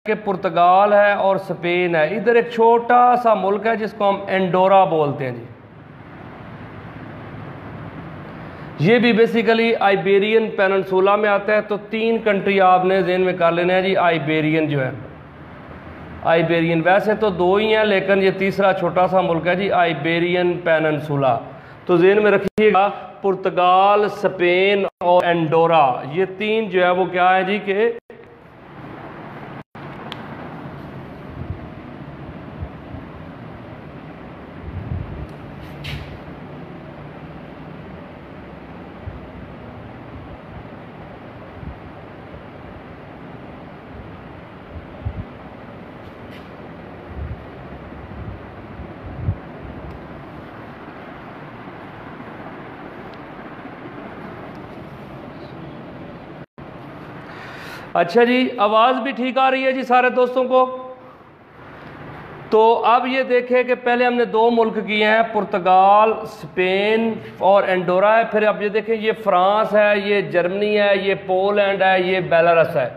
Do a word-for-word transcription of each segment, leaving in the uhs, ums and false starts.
कि पुर्तगाल है और स्पेन है। इधर एक छोटा सा मुल्क है जिसको हम एंडोरा बोलते हैं जी। ये भी बेसिकली आइबेरियन पेनिनसुला में आता है। तो तीन कंट्री आपने ज़हन में कर लेना है जी। आइबेरियन जो है, आइबेरियन वैसे तो दो ही हैं, लेकिन ये तीसरा छोटा सा मुल्क है जी, आइबेरियन पेनिनसुला। तो ज़हन में रखिएगा पुर्तगाल, स्पेन और एंडोरा, ये तीन जो है वो क्या है जी कि अच्छा जी, आवाज़ भी ठीक आ रही है जी सारे दोस्तों को। तो अब ये देखें कि पहले हमने दो मुल्क किए हैं, पुर्तगाल, स्पेन और एंडोरा है। फिर अब ये देखें, ये फ्रांस है, ये जर्मनी है, ये पोलैंड है, ये बेलारस है।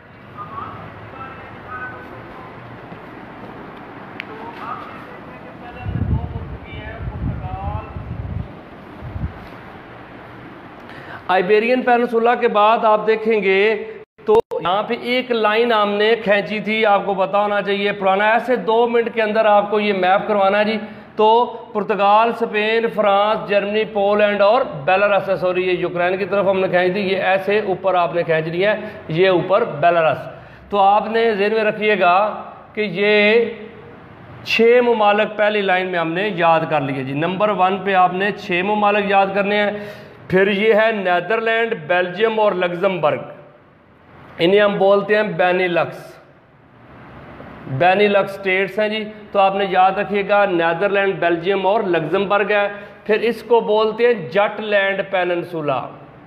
आइबेरियन पेनिनसुला के बाद आप देखेंगे तो यहाँ पे एक लाइन हमने खींची थी, आपको पता होना चाहिए पुराना। ऐसे दो मिनट के अंदर आपको ये मैप करवाना है जी। तो Portugal, Spain, France, Germany, Poland और बेलारस है। सॉरी, ये यूक्रेन की तरफ हमने खींच दी, ये ऐसे ऊपर आपने खींच लिया है, ये ऊपर बेलारस। तो आपने ज़हन में रखिएगा कि ये छः ममालिक पहली लाइन में हमने याद कर लिए जी। नंबर वन पे आपने छः ममालिक याद करने हैं। फिर ये है नीदरलैंड, बेल्जियम और लग्जमबर्ग, इन्हें हम बोलते हैं बेनिलक्स, बेनिलक्स स्टेट्स हैं जी। तो आपने याद रखिएगा नीदरलैंड, बेल्जियम और लग्जमबर्ग है। फिर इसको बोलते हैं जटलैंड पेनिनसुला,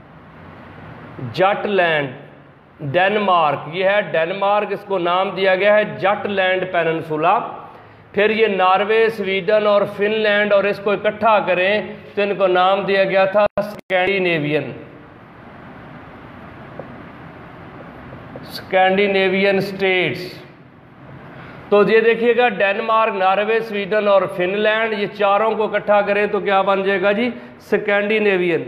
जटलैंड। डेनमार्क, ये है डेनमार्क, इसको नाम दिया गया है जटलैंड पेनिनसुला। फिर ये नॉर्वे, स्वीडन और फिनलैंड, और इसको इकट्ठा करें तो इनको नाम दिया गया था स्कैंडिनेवियन, स्कैंडिनेवियन स्टेट्स। तो ये देखिएगा डेनमार्क, नॉर्वे, स्वीडन और फिनलैंड, ये चारों को इकट्ठा करें तो क्या बन जाएगा जी, स्कैंडिनेवियन।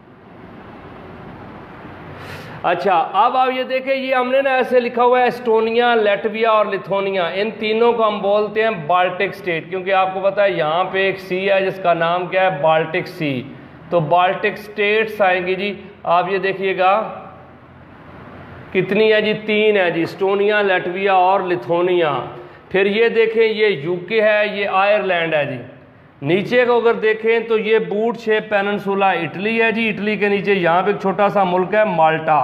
अच्छा, अब आप ये देखें, ये हमने ना ऐसे लिखा हुआ है एस्टोनिया, लैटविया और लिथुआनिया। इन तीनों को हम बोलते हैं बाल्टिक स्टेट, क्योंकि आपको पता है यहाँ पे एक सी है जिसका नाम क्या है, बाल्टिक सी। तो बाल्टिक स्टेट्स आएंगी जी। आप ये देखिएगा कितनी है जी, तीन है जी, एस्टोनिया, लैटविया और लिथुआनिया। फिर ये देखें, ये यूके है, ये आयरलैंड है जी। नीचे को अगर देखें तो ये बूट शेप पेनिनसुला इटली है जी। इटली के नीचे यहाँ पे एक छोटा सा मुल्क है माल्टा।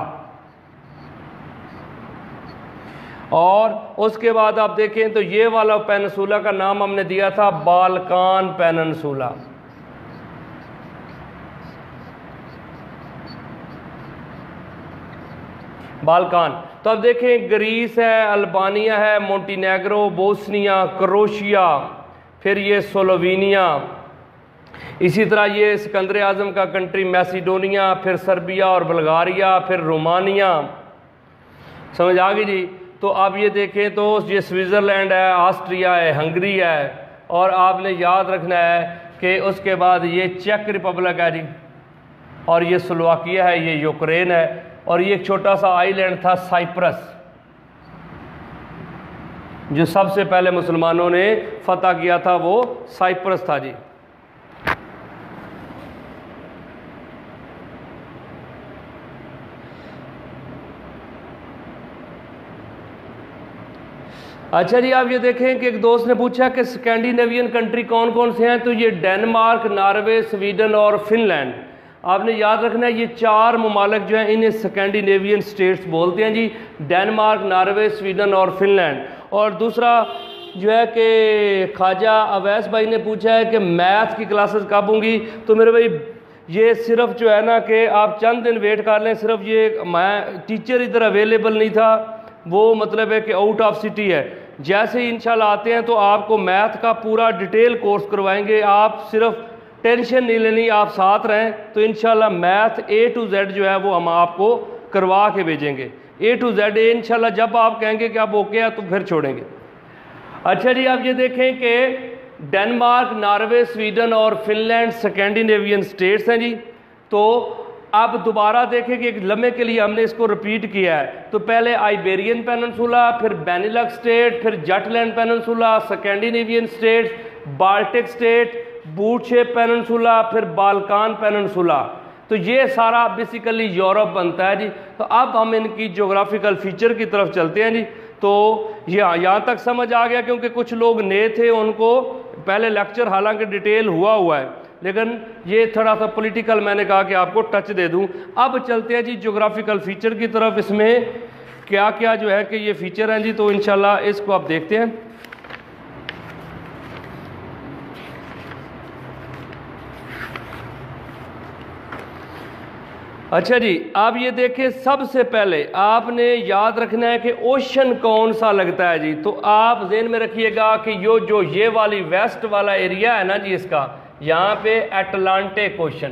और उसके बाद आप देखें तो ये वाला पेनिनसुला का नाम हमने दिया था बाल्कान पेनिनसुला। बाल्कान। तो अब देखें, ग्रीस है, अल्बानिया है, मोंटीनेग्रो, बोस्निया, क्रोशिया, फिर ये स्लोवेनिया, इसी तरह ये सिकंदर आज़म का कंट्री मैसिडोनिया, फिर सर्बिया और बुल्गारिया, फिर रोमानिया। समझ आ गई जी। तो आप ये देखें तो ये स्विट्ज़रलैंड है, ऑस्ट्रिया है, हंगरी है, और आपने याद रखना है कि उसके बाद ये चेक रिपब्लिक है जी, और ये स्लोवाकिया है, ये यूक्रेन है, और ये एक छोटा सा आइलैंड था साइप्रस, जो सबसे पहले मुसलमानों ने फतह किया था, वो साइप्रस था जी। अच्छा जी, आप ये देखें कि एक दोस्त ने पूछा कि स्कैंडिनेवियन कंट्री कौन कौन से हैं। तो ये डेनमार्क, नॉर्वे, स्वीडन और फिनलैंड। आपने याद रखना है ये चार ममालिक जो हैं इन्हें स्कैंडिनेवियन स्टेट्स बोलते हैं जी। डेनमार्क, नॉर्वे, स्वीडन और फिनलैंड। और दूसरा जो है कि ख्वाजा अवैस भाई ने पूछा है कि मैथ की क्लासेस कब होंगी। तो मेरे भाई ये सिर्फ जो है ना कि आप चंद दिन वेट कर लें, सिर्फ ये मैं टीचर इधर अवेलेबल नहीं था, वो मतलब है कि आउट ऑफ सिटी है। जैसे ही इंशाल्लाह आते हैं तो आपको मैथ का पूरा डिटेल कोर्स करवाएंगे। आप सिर्फ टेंशन नहीं लेनी, आप साथ रहें तो इंशाल्लाह मैथ ए टू जेड जो है वो हम आपको करवा के भेजेंगे। ए टू जेड ए इंशाल्लाह जब आप कहेंगे कि आप ओके है तो फिर छोड़ेंगे। अच्छा जी, आप ये देखें कि डेनमार्क, नॉर्वे, स्वीडन और फिनलैंड स्कैंडिनेवियन स्टेट्स हैं जी। तो अब दोबारा देखें कि एक लम्हे के लिए हमने इसको रिपीट किया है। तो पहले आइबेरियन पेनिनसुला, फिर बेनिलक्स स्टेट, फिर Jutland peninsula, Scandinavian states, Baltic state, boot shape peninsula, फिर बाल्कान पेनिनसुला। तो ये सारा बेसिकली यूरोप बनता है जी। तो अब हम इनकी ज्योग्राफिकल फीचर की तरफ चलते हैं जी। तो ये यहाँ तक समझ आ गया, क्योंकि कुछ लोग नए थे, उनको पहले लेक्चर हालांकि डिटेल हुआ हुआ है, लेकिन ये थोड़ा सा पॉलिटिकल मैंने कहा कि आपको टच दे दूं। अब चलते हैं जी ज्योग्राफिकल फीचर की तरफ। इसमें क्या क्या जो है कि ये फीचर हैं जी, तो इंशाल्लाह इसको आप देखते हैं। अच्छा जी, आप ये देखें, सबसे पहले आपने याद रखना है कि ओशन कौन सा लगता है जी। तो आप ज़हन में रखिएगा कि यो जो ये वाली वेस्ट वाला एरिया है ना जी, इसका यहाँ पे अटलांटिक ओशन,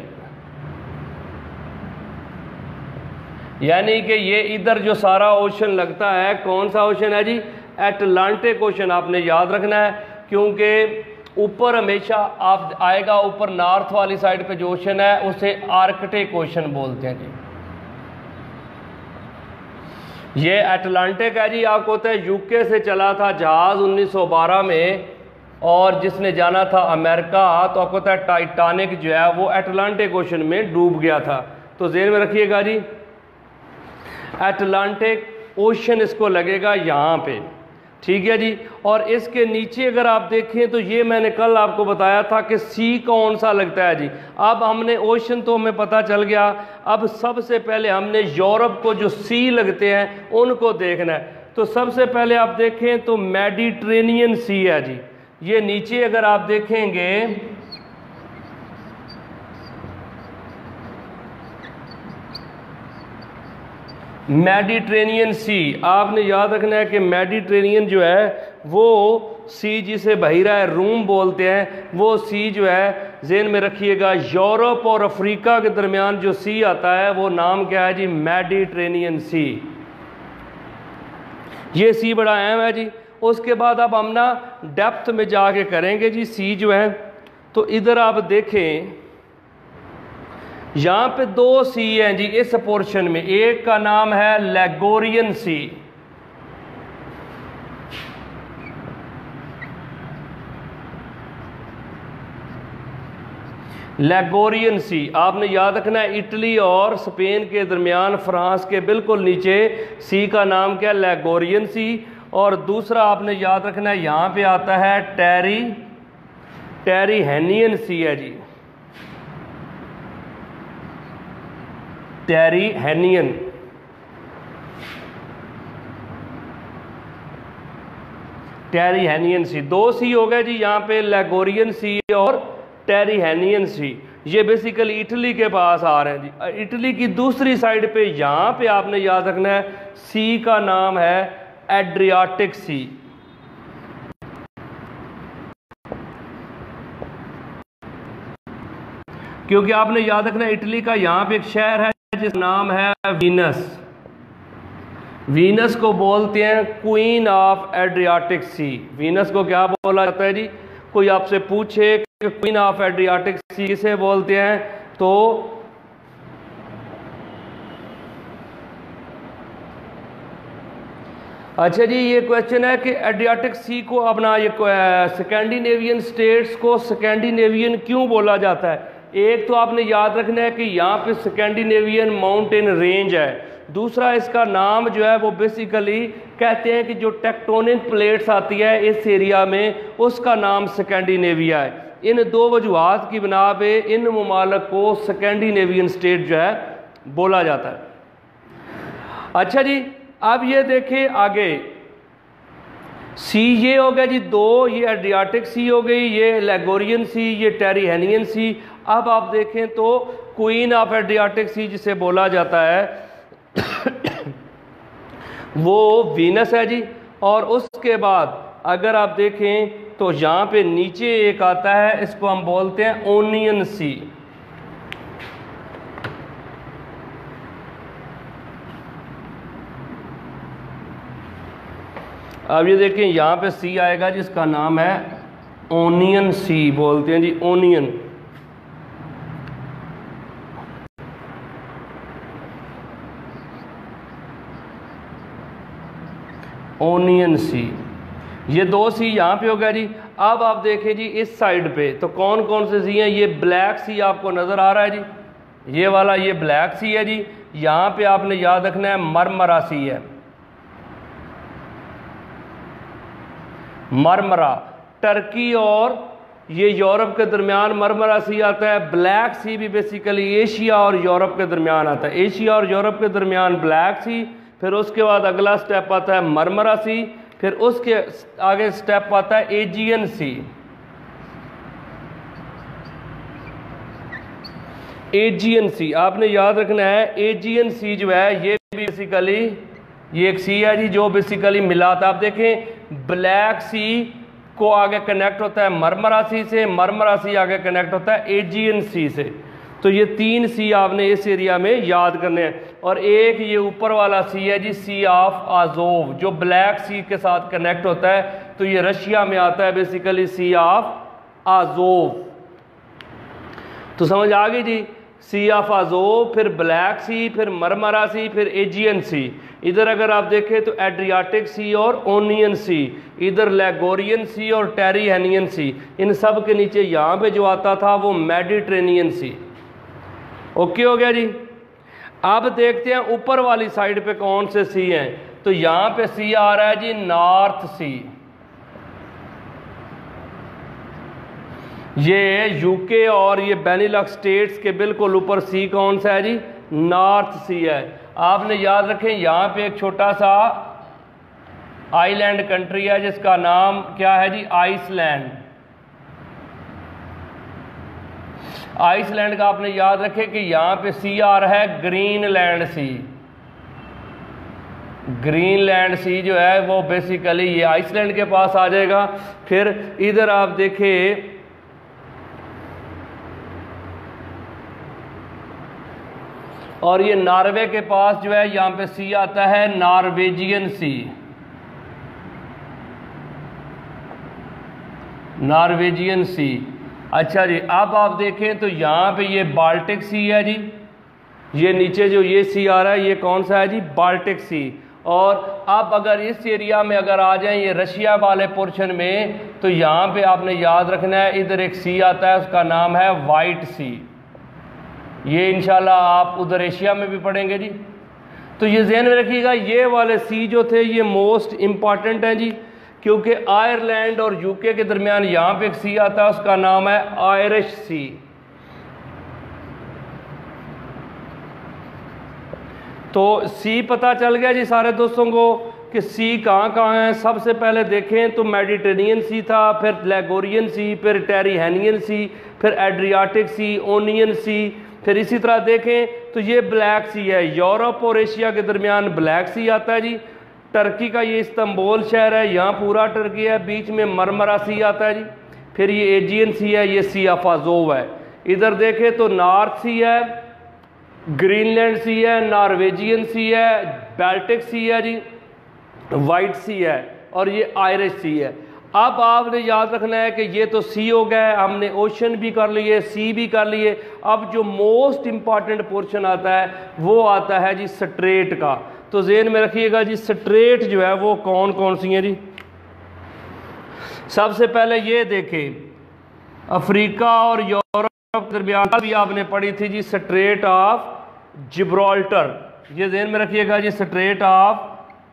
यानी कि ये इधर जो सारा ओशन लगता है, कौन सा ओशन है जी? Atlantic ocean. आपने याद रखना है, क्योंकि ऊपर हमेशा आप आएगा, ऊपर नॉर्थ वाली साइड पे जो ओशन है उसे आर्कटिक ओशन बोलते हैं जी। ये अटलांटिक है जी। आपको होता है यूके से चला था जहाज़ उन्नीस सौ बारह में, और जिसने जाना था अमेरिका, तो आपको पता है टाइटैनिक जो है वो अटलांटिक ओशन में डूब गया था। तो ज़हन में रखिएगा जी, अटलांटिक ओशन इसको लगेगा यहाँ पे, ठीक है जी। और इसके नीचे अगर आप देखें तो ये मैंने कल आपको बताया था कि सी कौन सा लगता है जी। अब हमने ओशन तो हमें पता चल गया, अब सबसे पहले हमने यूरोप को जो सी लगते हैं उनको देखना है। तो सबसे पहले आप देखें तो मेडिटेरेनियन सी है जी। ये नीचे अगर आप देखेंगे, मेडिटेरेनियन सी, आपने याद रखना है कि मेडिटेरेनियन जो है वो सी, जिसे बहिरा रूम बोलते हैं, वो सी जो है ज़हन में रखिएगा, यूरोप और अफ्रीका के दरमियान जो सी आता है वो नाम क्या है जी? मेडिटेरेनियन सी। ये सी बड़ा अहम है जी। उसके बाद अब हम ना डेप्थ में जाके करेंगे जी सी जो है। तो इधर आप देखें, यहाँ पे दो सी हैं जी इस पोर्शन में। एक का नाम है लेगोरियन सी, लेगोरियन सी। आपने याद रखना है इटली और स्पेन के दरमियान, फ्रांस के बिल्कुल नीचे सी का नाम क्या? लेगोरियन सी। और दूसरा आपने याद रखना है, यहाँ पे आता है टेरी टेरीहेनियन सी है जी, टेरीहेनियन। टेरीहेनियन सी, दो सी हो गए जी यहाँ पे, लेगोरियन सी और टेरीहेनियन सी। ये बेसिकली इटली के पास आ रहे हैं जी। इटली की दूसरी साइड पे यहाँ पे आपने याद रखना है सी का नाम है एड्रियाटिक सी। क्योंकि आपने याद रखना है इटली का यहाँ पे एक शहर है जिसका नाम है वीनस। वीनस को बोलते हैं queen of Adriatic sea. Venus को क्या बोला जाता है जी? कोई आपसे पूछे कि क्वीन ऑफ एड्रियाटिक सी किसे बोलते हैं, तो अच्छा जी, ये क्वेश्चन है कि एड्रियाटिक सी को अपना ये स्कैंडिनेवियन स्टेट्स को स्कैंडिनेवियन क्यों बोला जाता है? एक तो आपने याद रखना है कि यहाँ पे स्कैंडिनेवियन माउंटेन रेंज है। दूसरा इसका नाम जो है वो बेसिकली कहते हैं कि जो टेक्टोनिक प्लेट्स आती है इस एरिया में उसका नाम स्कैंडिनेविया है। इन दो वजूहात की बिना पे इन ममालिक को स्कैंडिनेवियन स्टेट जो है बोला जाता है। अच्छा जी, अब ये देखें आगे, सी ये हो गया जी दो, ये एड्रियाटिक सी हो गई, ये लेगोरियन सी, ये टेरीहेनियन सी। अब आप देखें तो क्वीन ऑफ एड्रियाटिक सी जिसे बोला जाता है वो वीनस है जी। और उसके बाद अगर आप देखें तो यहाँ पे नीचे एक आता है, इसको हम बोलते हैं ओनियन सी। अब ये देखें यहाँ पे सी आएगा जिसका नाम है ओनियन सी बोलते हैं जी, ओनियन। ओनियन सी, ये दो सी यहाँ पे हो गया जी। अब आप देखें जी इस साइड पे तो कौन कौन से सी हैं। ये ब्लैक सी आपको नज़र आ रहा है जी, ये वाला ये ब्लैक सी है जी। यहाँ पे आपने याद रखना है मरमरा सी है, मरमरा। टर्की और ये यूरोप के दरमियान मरमरा सी आता है। ब्लैक सी भी बेसिकली एशिया और यूरोप के दरमियान आता है। एशिया और यूरोप के दरमियान ब्लैक सी, फिर उसके बाद अगला स्टेप आता है मरमरा सी, फिर उसके आगे स्टेप आता है एजियन सी। एजियन सी आपने याद रखना है। एजियन सी जो है ये बेसिकली ये एक सी है जी जो बेसिकली मिलाता है। आप देखें ब्लैक सी को आगे कनेक्ट होता है मरमरा सी से, मरमरा सी आगे कनेक्ट होता है एजियन सी से। तो ये तीन सी आपने इस एरिया में याद करने हैं। और एक ये ऊपर वाला सी है जी, सी ऑफ आजोव, जो ब्लैक सी के साथ कनेक्ट होता है। तो ये रशिया में आता है बेसिकली सी ऑफ आजोव। तो समझ आ गई जी, सी ऑफ आजोव, फिर ब्लैक सी, फिर मरमरा सी, फिर एजियन सी। इधर अगर आप देखें तो एड्रियाटिक सी और ओनियन सी, इधर लेगोरियन सी और टेरिहेनियन सी। इन सब के नीचे यहाँ पे जो आता था वो मेडिटेरेनियन सी। ओके हो गया जी। अब देखते हैं ऊपर वाली साइड पे कौन से सी हैं। तो यहाँ पे सी आ रहा है जी नॉर्थ सी। ये यूके और ये बेनिलक्स स्टेट्स के बिल्कुल ऊपर सी कौन सा है जी, नॉर्थ सी है। आपने याद रखें यहाँ पे एक छोटा सा आइलैंड कंट्री है जिसका नाम क्या है जी, आइसलैंड। आइसलैंड का आपने याद रखें कि यहाँ पे सी आ रहा है ग्रीनलैंड सी। ग्रीनलैंड सी जो है वो बेसिकली ये आइसलैंड के पास आ जाएगा। फिर इधर आप देखें और ये नॉर्वे के पास जो है यहाँ पे सी आता है नॉर्वेजियन सी। नॉर्वेजियन सी। अच्छा जी, अब आप देखें तो यहाँ पे ये बाल्टिक सी है जी। ये नीचे जो ये सी आ रहा है ये कौन सा है जी, बाल्टिक सी। और अब अगर इस एरिया में अगर आ जाएं ये रशिया वाले पोर्शन में, तो यहाँ पे आपने याद रखना है इधर एक सी आता है उसका नाम है वाइट सी। ये इंशाल्लाह आप उधर एशिया में भी पढ़ेंगे जी। तो ये ध्यान में रखिएगा, ये वाले सी जो थे ये मोस्ट इम्पॉर्टेंट हैं जी, क्योंकि आयरलैंड और यूके के दरमियान यहाँ पे एक सी आता है उसका नाम है आयरिश सी। तो सी पता चल गया जी सारे दोस्तों को कि सी कहाँ कहाँ है। सबसे पहले देखें तो मेडिटेरेनियन सी था, फिर लेगोरियन सी, फिर टेरिहेनियन सी, फिर एड्रियाटिक सी, ओनियन सी। फिर इसी तरह देखें तो ये ब्लैक सी है। यूरोप और एशिया के दरमियान ब्लैक सी आता है जी। टर्की का ये इस्तांबुल शहर है, यहाँ पूरा टर्की है, बीच में मरमरा सी आता है जी। फिर ये एजियन सी है, ये सी ऑफ आजोव है। इधर देखें तो नॉर्थ सी है, ग्रीनलैंड सी है, नॉर्वेजियन सी है, बाल्टिक सी है जी, वाइट सी है और ये आयरिश सी है। अब आपने याद रखना है कि ये तो सी हो गया, हमने ओशन भी कर लिए, सी भी कर लिए। अब जो मोस्ट इम्पॉर्टेंट पोर्शन आता है वो आता है जी स्ट्रेट का। तो ज़हन में रखिएगा जी स्ट्रेट जो है वो कौन कौन सी हैं जी। सबसे पहले ये देखें, अफ्रीका और यूरोप के दरमियान भी आपने पढ़ी थी जी स्ट्रेट ऑफ जिब्राल्टर। ये ध्यान में रखिएगा जी स्ट्रेट ऑफ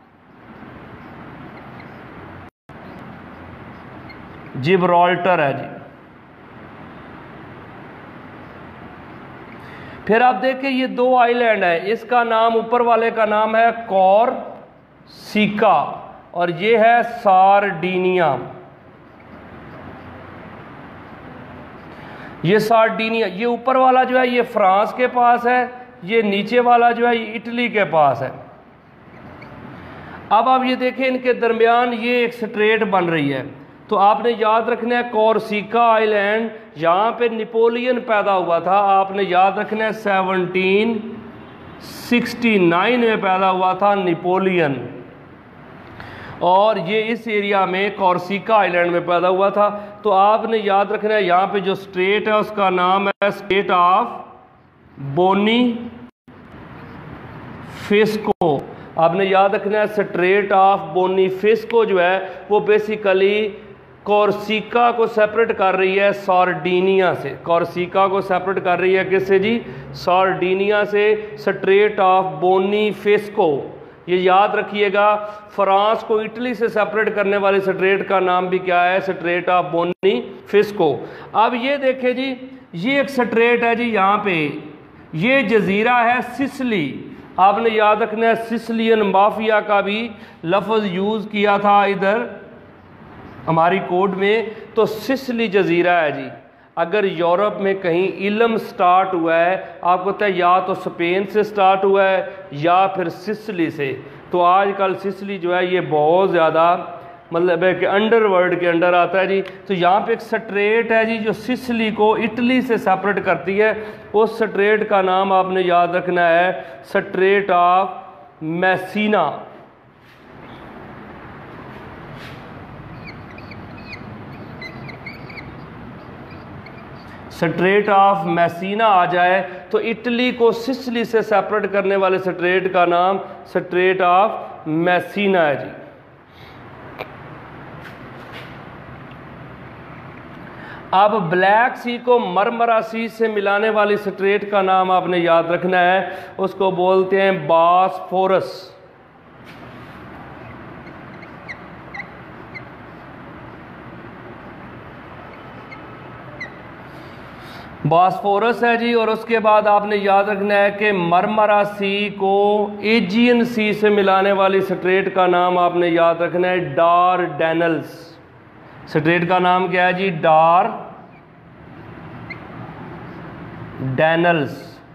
जिब्राल्टर है जी। फिर आप देखिए ये दो आइलैंड है, इसका नाम ऊपर वाले का नाम है कॉर्सिका और ये है सार्डिनिया। ये सार्डिनिया, ये ऊपर वाला जो है ये फ्रांस के पास है, ये नीचे वाला जो है ये इटली के पास है। अब आप ये देखें इनके दरमियान ये एक स्ट्रेट बन रही है। तो आपने याद रखना है कॉर्सिका आइलैंड, यहाँ पे नेपोलियन पैदा हुआ था। आपने याद रखना है सेवनटीन सिक्सटी नाइन में पैदा हुआ था नेपोलियन। और ये इस एरिया में कॉर्सिका आइलैंड में पैदा हुआ था। तो आपने याद रखना है यहाँ पे जो स्ट्रेट है उसका नाम है स्ट्रेट ऑफ बोनीफेस्को। आपने याद रखना है स्ट्रेट ऑफ बोनीफेस्को जो है वो बेसिकली कॉर्सिका को सेपरेट कर रही है सार्डिनिया से। कॉर्सिका को सेपरेट कर रही है किससे जी? सार्डिनिया से। स्ट्रेट ऑफ बोनीफेस्को, ये याद रखिएगा। फ्रांस को इटली से सेपरेट करने वाले स्ट्रेट का नाम भी क्या है? Strait of Bonifacio. अब ये देखें जी, ये एक स्ट्रेट है जी, यहाँ पे ये जजीरा है सिसिली। आपने याद रखना है सिसिलियन माफिया का भी लफ्ज़ यूज़ किया था इधर हमारी कोड में। तो सिसिली जजीरा है जी। अगर यूरोप में कहीं इलम स्टार्ट हुआ है, आपको पता है या तो स्पेन से स्टार्ट हुआ है या फिर सिसिली से। तो आजकल सिसिली जो है ये बहुत ज़्यादा मतलब है कि अंडरवर्ल्ड के अंडर आता है जी। तो यहाँ पे एक स्ट्रेट है जी जो सिसिली को इटली से सेपरेट करती है। उस स्ट्रेट का नाम आपने याद रखना है strait of Messina. Strait of Messina आ जाए तो इटली को सिसिली से सेपरेट करने वाले स्ट्रेट का नाम स्ट्रेट ऑफ मैसीना है जी। अब ब्लैक सी को मरमरा सी से मिलाने वाली स्ट्रेट का नाम आपने याद रखना है, उसको बोलते हैं बॉस्फोरस। बॉस्फोरस है जी। और उसके बाद आपने याद रखना है कि मरमरा सी को एजियन सी से मिलाने वाली स्ट्रेट का नाम आपने याद रखना है डारडेनल्स। स्ट्रेट का नाम क्या है जी? डारडेनल्स।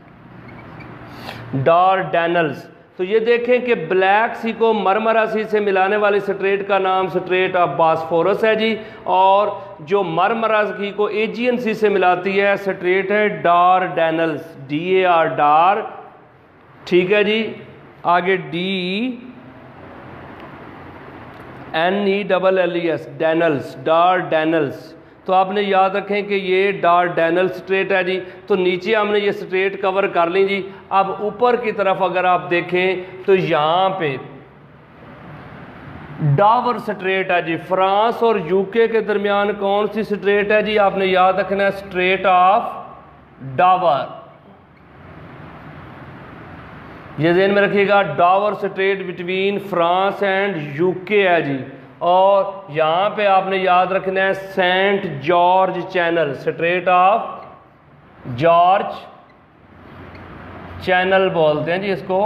डारडेनल्स। तो ये देखें कि ब्लैक सी को मरमरा सी से मिलाने वाली स्ट्रेट का नाम स्ट्रेट ऑफ बॉस्फोरस है जी। और जो मरमरा सी को एजियन सी से मिलाती है स्ट्रेट है डारडेनल्स। डी ए आर डार, ठीक है जी। आगे D N E double L E S, danelles, Dardanelles. तो आपने याद रखें कि ये डारडेनल स्ट्रेट है जी। तो नीचे हमने ये स्ट्रेट कवर कर ली जी। अब ऊपर की तरफ अगर आप देखें तो यहाँ पे डावर स्ट्रेट है जी। फ्रांस और यूके के दरमियान कौन सी स्ट्रेट है जी? आपने याद रखना है स्ट्रेट ऑफ डावर। ये ध्यान में रखिएगा, Dover strait between France and UK है जी। और यहाँ पे आपने याद रखना है Saint George channel, strait of George channel बोलते हैं जी इसको।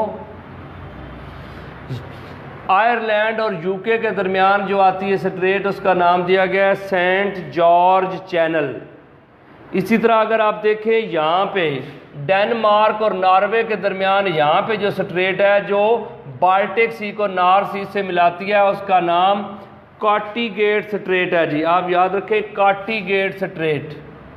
आयरलैंड और यूके के दरमियान जो आती है स्ट्रेट, उसका नाम दिया गया है सेंट जॉर्ज चैनल। इसी तरह अगर आप देखें यहाँ पे डेनमार्क और नॉर्वे के दरमियान यहाँ पे जो स्ट्रेट है जो बाल्टिक सी को नॉर्थ सी से मिलाती है, उसका नाम काटीगेट स्ट्रेट है जी। आप याद रखें काटीगेट स्ट्रेट।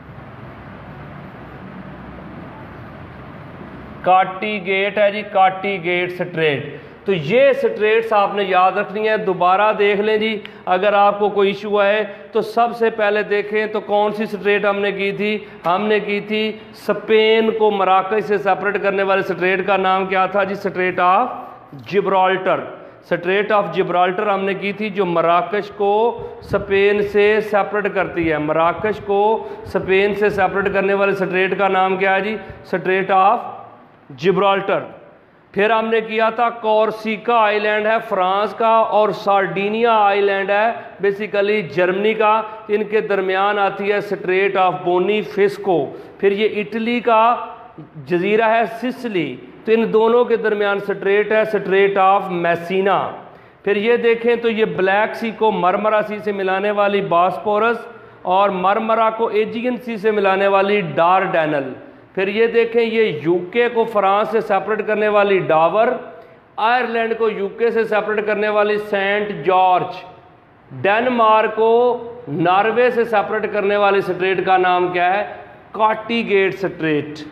काटीगेट है जी, काटीगेट स्ट्रेट। तो ये स्ट्रेट्स आपने याद रखनी है। दोबारा देख लें जी, अगर आपको कोई इशू आए तो सबसे पहले देखें तो कौन सी स्ट्रेट हमने की थी? हमने की थी स्पेन को मराकश से सेपरेट करने वाले स्ट्रेट का नाम क्या था जी? Strait of Gibraltar. Strait of Gibraltar हमने की थी जो मराकश को स्पेन से सेपरेट करती है। मराकश को स्पेन से सेपरेट करने वाले स्ट्रेट का नाम क्या है जी? Strait of Gibraltar. फिर हमने किया था कॉर्सिका आइलैंड है फ्रांस का और सार्डिनिया आइलैंड है बेसिकली जर्मनी का। इनके दरमियान आती है स्ट्रेट ऑफ बोनीफेस्को। फिर ये इटली का जजीरा है सिसिली, तो इन दोनों के दरमियान स्ट्रेट है स्ट्रेट ऑफ मैसीना। फिर ये देखें तो ये ब्लैक सी को मरमरा सी से मिलाने वाली बॉस्फोरस और मरमरा को एजियन सी से मिलाने वाली डारडेनल। फिर ये देखें ये यूके को फ्रांस से सेपरेट करने वाली डावर, आयरलैंड को यूके से सेपरेट करने वाली सेंट जॉर्ज, डेनमार्क को नॉर्वे से सेपरेट करने वाली स्ट्रेट का नाम क्या है? काटीगेट स्ट्रेट।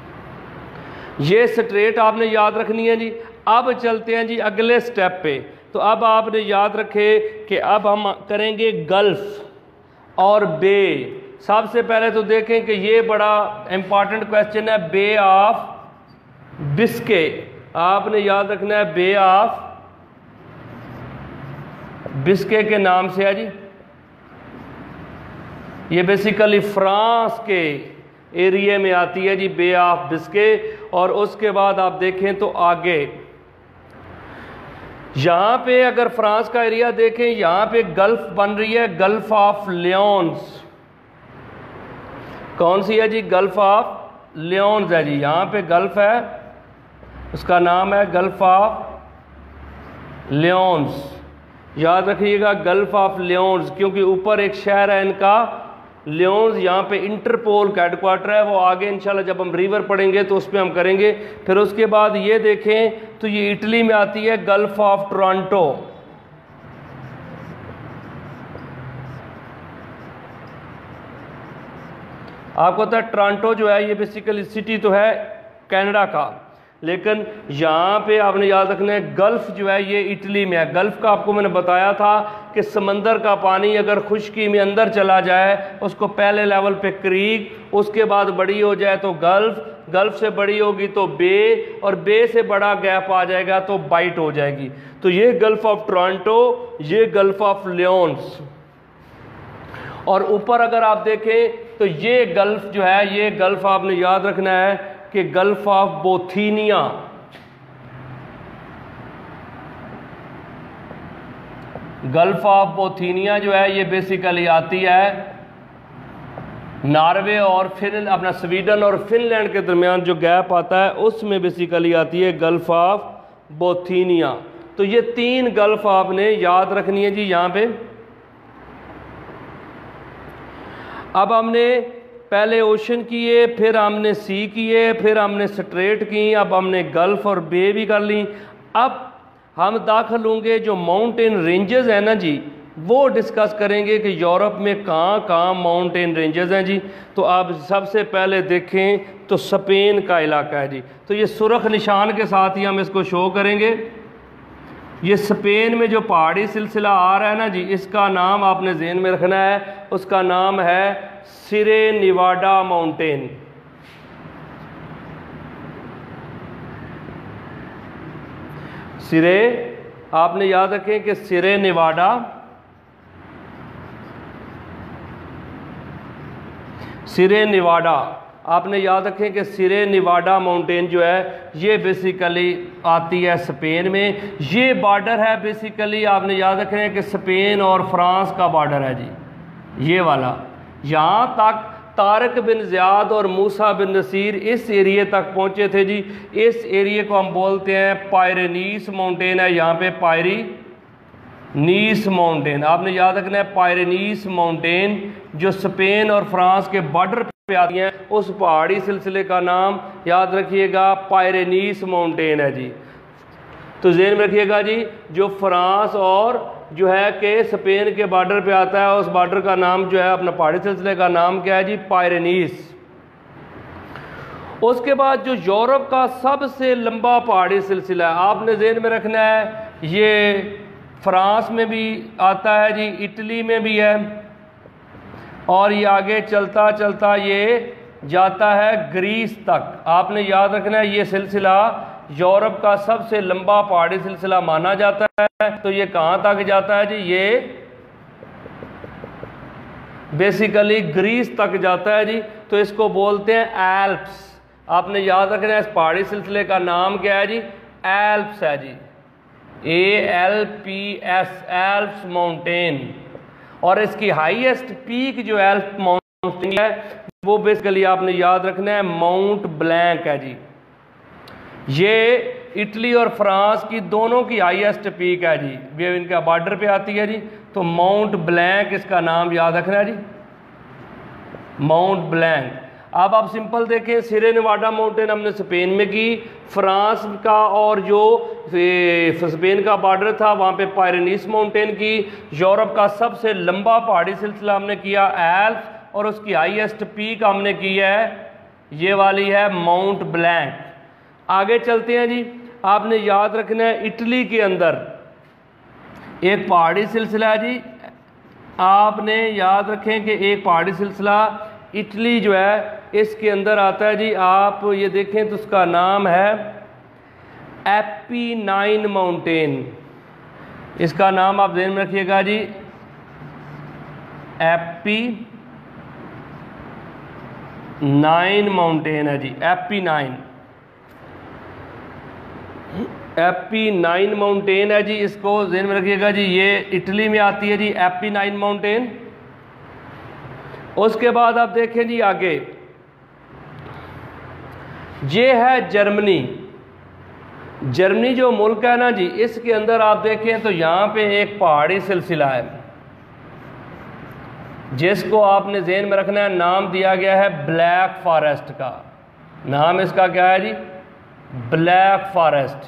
ये स्ट्रेट आपने याद रखनी है जी। अब चलते हैं जी अगले स्टेप पे। तो अब आपने याद रखे कि अब हम करेंगे गल्फ और बे। सबसे पहले तो देखें कि ये बड़ा इंपॉर्टेंट क्वेश्चन है, बे ऑफ बिस्के। आपने याद रखना है बे ऑफ बिस्के के नाम से है जी। ये बेसिकली फ्रांस के एरिया में आती है जी, बे ऑफ बिस्के। और उसके बाद आप देखें तो आगे यहाँ पे अगर फ्रांस का एरिया देखें, यहाँ पे गल्फ बन रही है, गल्फ ऑफ लियोन्स। कौन सी है जी? गल्फ ऑफ लियोन्स है जी। यहाँ पे गल्फ है, उसका नाम है गल्फ ऑफ लियोन्स। याद रखिएगा गल्फ ऑफ लियोन्स, क्योंकि ऊपर एक शहर है इनका लियोन्स, यहाँ पे इंटरपोल का हेडक्वार्टर है। वो आगे इंशाल्लाह जब हम रिवर पढ़ेंगे तो उसमें हम करेंगे। फिर उसके बाद ये देखें तो ये इटली में आती है, गल्फ ऑफ टोरंटो। आपको पता है टोरंटो जो है ये बेसिकली सिटी तो है कनाडा का, लेकिन यहाँ पे आपने याद रखना है गल्फ जो है ये इटली में है। गल्फ का आपको मैंने बताया था कि समंदर का पानी अगर खुश्की में अंदर चला जाए, उसको पहले लेवल पे क्रीक, उसके बाद बड़ी हो जाए तो गल्फ, गल्फ से बड़ी होगी तो बे, और बे से बड़ा गैप आ जाएगा तो बाइट हो जाएगी। तो ये गल्फ ऑफ टोरंटो, ये गल्फ ऑफ लियोन्स। और ऊपर अगर आप देखें तो ये गल्फ जो है, ये गल्फ आपने याद रखना है कि gulf of Bothnia. Gulf of Bothnia जो है ये बेसिकली आती है नॉर्वे और फिन अपना स्वीडन और फिनलैंड के दरमियान जो गैप आता है उसमें बेसिकली आती है गल्फ ऑफ बोथीनिया। तो ये तीन गल्फ आपने याद रखनी है जी यहाँ पे। अब हमने पहले ओशन किए, फिर हमने सी किए, फिर हमने स्ट्रेट की, अब हमने गल्फ और बे भी कर ली। अब हम दाखिल होंगे जो माउंटेन रेंजेस हैं ना जी, वो डिस्कस करेंगे कि यूरोप में कहाँ कहाँ माउंटेन रेंजेस हैं जी। तो आप सबसे पहले देखें तो स्पेन का इलाका है जी। तो ये सुर्ख निशान के साथ ही हम इसको शो करेंगे। ये स्पेन में जो पहाड़ी सिलसिला आ रहा है ना जी, इसका नाम आपने ज़हन में रखना है, उसका नाम है सिरे निवाडा माउंटेन। सिरे आपने याद रखें कि सिरे निवाडा, सिरे निवाडा आपने याद रखें कि सिरे निवाडा माउंटेन जो है ये बेसिकली आती है स्पेन में। ये बॉर्डर है बेसिकली आपने याद रखना है कि स्पेन और फ्रांस का बॉर्डर है जी, ये वाला। यहाँ तक तारक बिन ज़ियाद और मूसा बिन नसीर इस एरिए तक पहुँचे थे जी। इस एरिए को हम बोलते हैं पायरेनीस माउंटेन है, यहाँ पे पायरी नीस माउंटेन आपने याद रखना है। पायरेनीस माउंटेन जो स्पेन और फ्रांस के बॉर्डर पे आती हैं, उस पहाड़ी सिलसिले का नाम याद रखिएगा पायरेनीस माउंटेन है जी। तो ज़हन में रखिएगा जी, जो फ्रांस और जो है कि स्पेन के बॉर्डर पे आता है, उस बॉर्डर का नाम जो है अपना पहाड़ी सिलसिले का नाम क्या है जी? पायरेनीस। उसके बाद जो यूरोप का सबसे लंबा पहाड़ी सिलसिला है आपने ज़हन में रखना है, ये फ्रांस में भी आता है जी, इटली में भी है, और ये आगे चलता चलता ये जाता है ग्रीस तक। आपने याद रखना है ये सिलसिला यूरोप का सबसे लंबा पहाड़ी सिलसिला माना जाता है। तो ये कहाँ तक जाता है जी? ये बेसिकली ग्रीस तक जाता है जी। तो इसको बोलते हैं एल्प्स। आपने याद रखना है इस पहाड़ी सिलसिले का नाम क्या है जी? एल्प्स है जी, A L P S, Alps mountain. और इसकी हाईएस्ट पीक जो एल्प माउंटेन है वो बेसिकली आपने याद रखना है माउंट ब्लैंक है जी। ये इटली और फ्रांस की दोनों की हाईएस्ट पीक है जी, ये इनका बॉर्डर पे आती है जी। तो माउंट ब्लैंक इसका नाम याद रखना है जी, माउंट ब्लैंक। अब आप सिंपल देखें, सिरे नेवाडा माउंटेन हमने स्पेन में की, फ्रांस का और जो स्पेन का बॉर्डर था वहाँ पे पायरेनीस माउंटेन की। यूरोप का सबसे लंबा पहाड़ी सिलसिला हमने किया एल्प्स, और उसकी हाईएस्ट पीक हमने की है ये वाली है माउंट ब्लैंक। आगे चलते हैं जी। आपने याद रखना है इटली के अंदर एक पहाड़ी सिलसिला है जी, आपने याद रखें कि एक पहाड़ी सिलसिला इटली जो है इसके अंदर आता है जी। आप ये देखें तो उसका नाम है एपिनाइन माउंटेन, इसका नाम आप ध्यान में रखिएगा जी, एपी नाइन माउंटेन है जी, Apennine Apennine mountain है जी, इसको ध्यान में रखिएगा जी। ये इटली में आती है जी एपी नाइन माउंटेन। उसके बाद आप देखें जी आगे, ये है जर्मनी। जर्मनी जो मुल्क है ना जी, इसके अंदर आप देखें तो यहाँ पे एक पहाड़ी सिलसिला है जिसको आपने ज़हन में रखना है, नाम दिया गया है ब्लैक फॉरेस्ट का। नाम इसका क्या है जी? Black forest.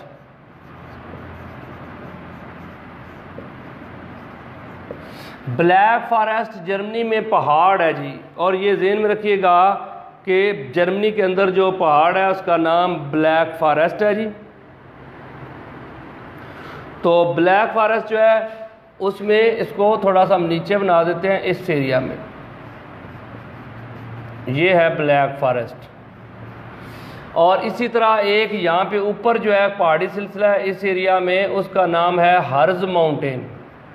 Black forest Germany में पहाड़ है जी, और ये ज़हन में रखिएगा कि जर्मनी के अंदर जो पहाड़ है उसका नाम ब्लैक फॉरेस्ट है जी। तो ब्लैक फॉरेस्ट जो है उसमें इसको थोड़ा सा हम नीचे बना देते हैं, इस एरिया में ये है ब्लैक फॉरेस्ट। और इसी तरह एक यहाँ पे ऊपर जो है पहाड़ी सिलसिला है इस एरिया में, उसका नाम है हर्ज माउंटेन।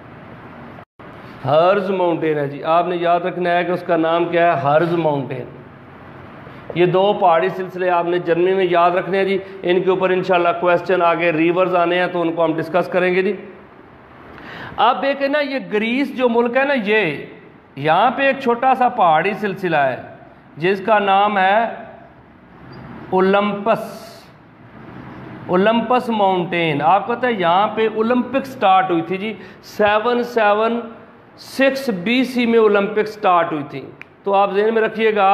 हर्ज माउंटेन है जी, आपने याद रखना है कि उसका नाम क्या है, हर्ज माउंटेन। ये दो पहाड़ी सिलसिले आपने जर्मनी में याद रखने हैं जी। इनके ऊपर इंशाल्लाह क्वेश्चन आगे रिवर्स आने हैं तो उनको हम डिस्कस करेंगे जी। अब एक है ना ये ग्रीस जो मुल्क है ना, ये यहाँ पे एक छोटा सा पहाड़ी सिलसिला है जिसका नाम है ओलंपस। Olympus mountain. आपको पता है यहाँ पे ओलंपिक स्टार्ट हुई थी जी, seven seven six B C में ओलंपिक स्टार्ट हुई थी। तो आप ध्यान में रखिएगा,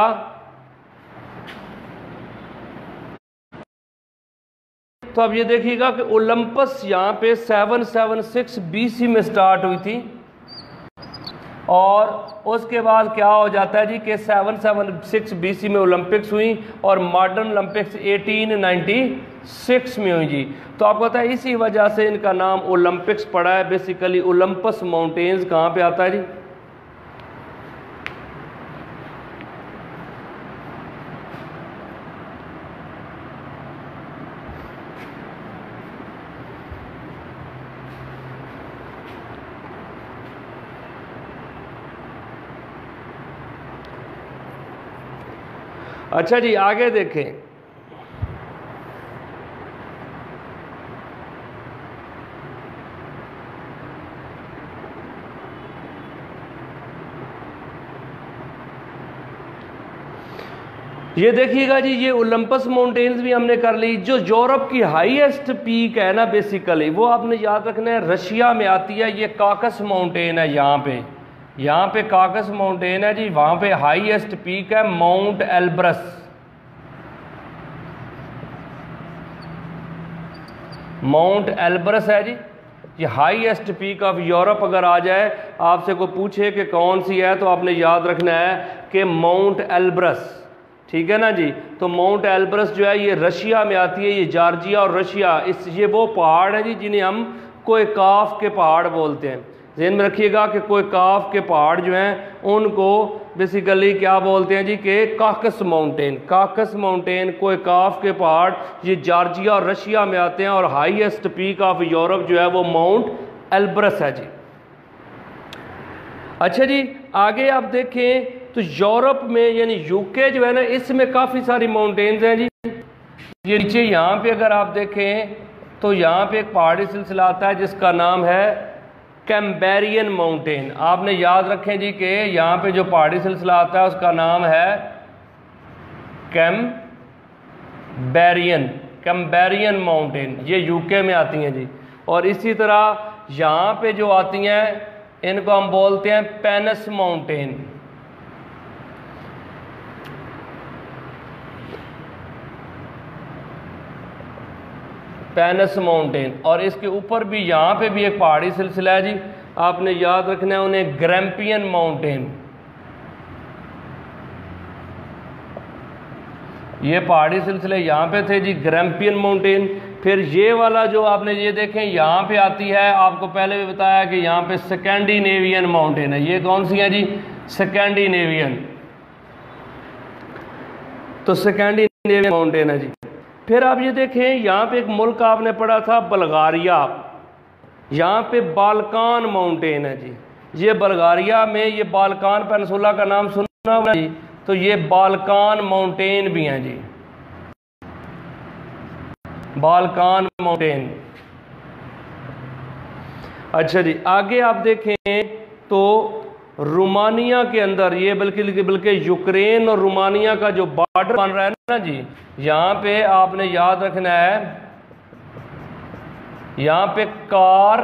तो अब ये देखिएगा कि ओलंपस यहाँ पे seven seven six B C में स्टार्ट हुई थी, और उसके बाद क्या हो जाता है जी कि seven seven six B C में ओलंपिक्स हुई और modern Olympics eighteen ninety six में हुई जी। तो आपको पता है इसी वजह से इनका नाम ओलंपिक्स पड़ा है। बेसिकली ओलंपस माउंटेन्स कहाँ पे आता है जी? अच्छा जी, आगे देखें। ये देखिएगा जी, ये ओलंपस माउंटेन्स भी हमने कर ली। जो यूरोप की हाईएस्ट पीक है ना बेसिकली, वो आपने याद रखना है रशिया में आती है। ये काकस माउंटेन है, यहाँ पे यहाँ पे काकस माउंटेन है जी। वहाँ पे हाईएस्ट पीक है माउंट एल्ब्रस। माउंट एल्ब्रस है जी, ये हाईएस्ट पीक ऑफ यूरोप। अगर आ जाए आपसे कोई पूछे कि कौन सी है, तो आपने याद रखना है कि माउंट एल्ब्रस। ठीक है ना जी। तो माउंट एल्ब्रस जो है ये रशिया में आती है। ये जॉर्जिया और रशिया, इस ये वो पहाड़ हैं जी जिन्हें हम कोयकाफ के पहाड़ बोलते हैं। ध्यान में रखिएगा कि कोयकाफ के पहाड़ जो हैं उनको बेसिकली क्या बोलते हैं जी कि काकस माउंटेन। काकस माउंटेन, कोयकाफ के पहाड़, ये जॉर्जिया और रशिया में आते हैं। और हाईएस्ट पीक ऑफ यूरोप जो है वो माउंट एल्ब्रस है जी। अच्छा जी, आगे आप देखें तो यूरोप में यानी यूके जो है ना, इसमें काफ़ी सारी माउंटेन्स हैं जी। ये नीचे यहाँ पे अगर आप देखें तो यहाँ पे एक पहाड़ी सिलसिला आता है जिसका नाम है कैम्बेरियन माउंटेन। आपने याद रखें जी कि यहाँ पे जो पहाड़ी सिलसिला आता है उसका नाम है कैम्बेरियन कैम्बेरियन माउंटेन। ये यूके में आती हैं जी। और इसी तरह यहाँ पे जो आती हैं इनको हम बोलते हैं पेनस माउंटेन। Penis mountain. और इसके ऊपर भी यहाँ पे भी एक पहाड़ी सिलसिला है जी, आपने याद रखना है उन्हें ग्रैम्पियन माउंटेन। ये पहाड़ी सिलसिले यहाँ पे थे जी, ग्रैम्पियन माउंटेन। फिर ये वाला जो आपने ये देखें यहाँ पे आती है, आपको पहले भी बताया कि यहाँ पे स्कैंडिनेवियन माउंटेन है। ये कौन सी है जी? स्कैंडिनेवियन। तो स्कैंडिनेवियन माउंटेन है जी। फिर आप ये देखें यहाँ पे एक मुल्क आपने पढ़ा था बल्गारिया, यहाँ पे बाल्कान माउंटेन है जी। ये बल्गारिया में ये बाल्कान पेनिनसुला का नाम सुना हुआ जी, तो ये बाल्कान माउंटेन भी हैं जी, बाल्कान माउंटेन। अच्छा जी, आगे आप देखें तो रोमानिया के अंदर ये बल्कि बल्कि यूक्रेन और रोमानिया का जो बॉर्डर बन रहा है ना जी, यहाँ पे आपने याद रखना है, यहाँ पे कार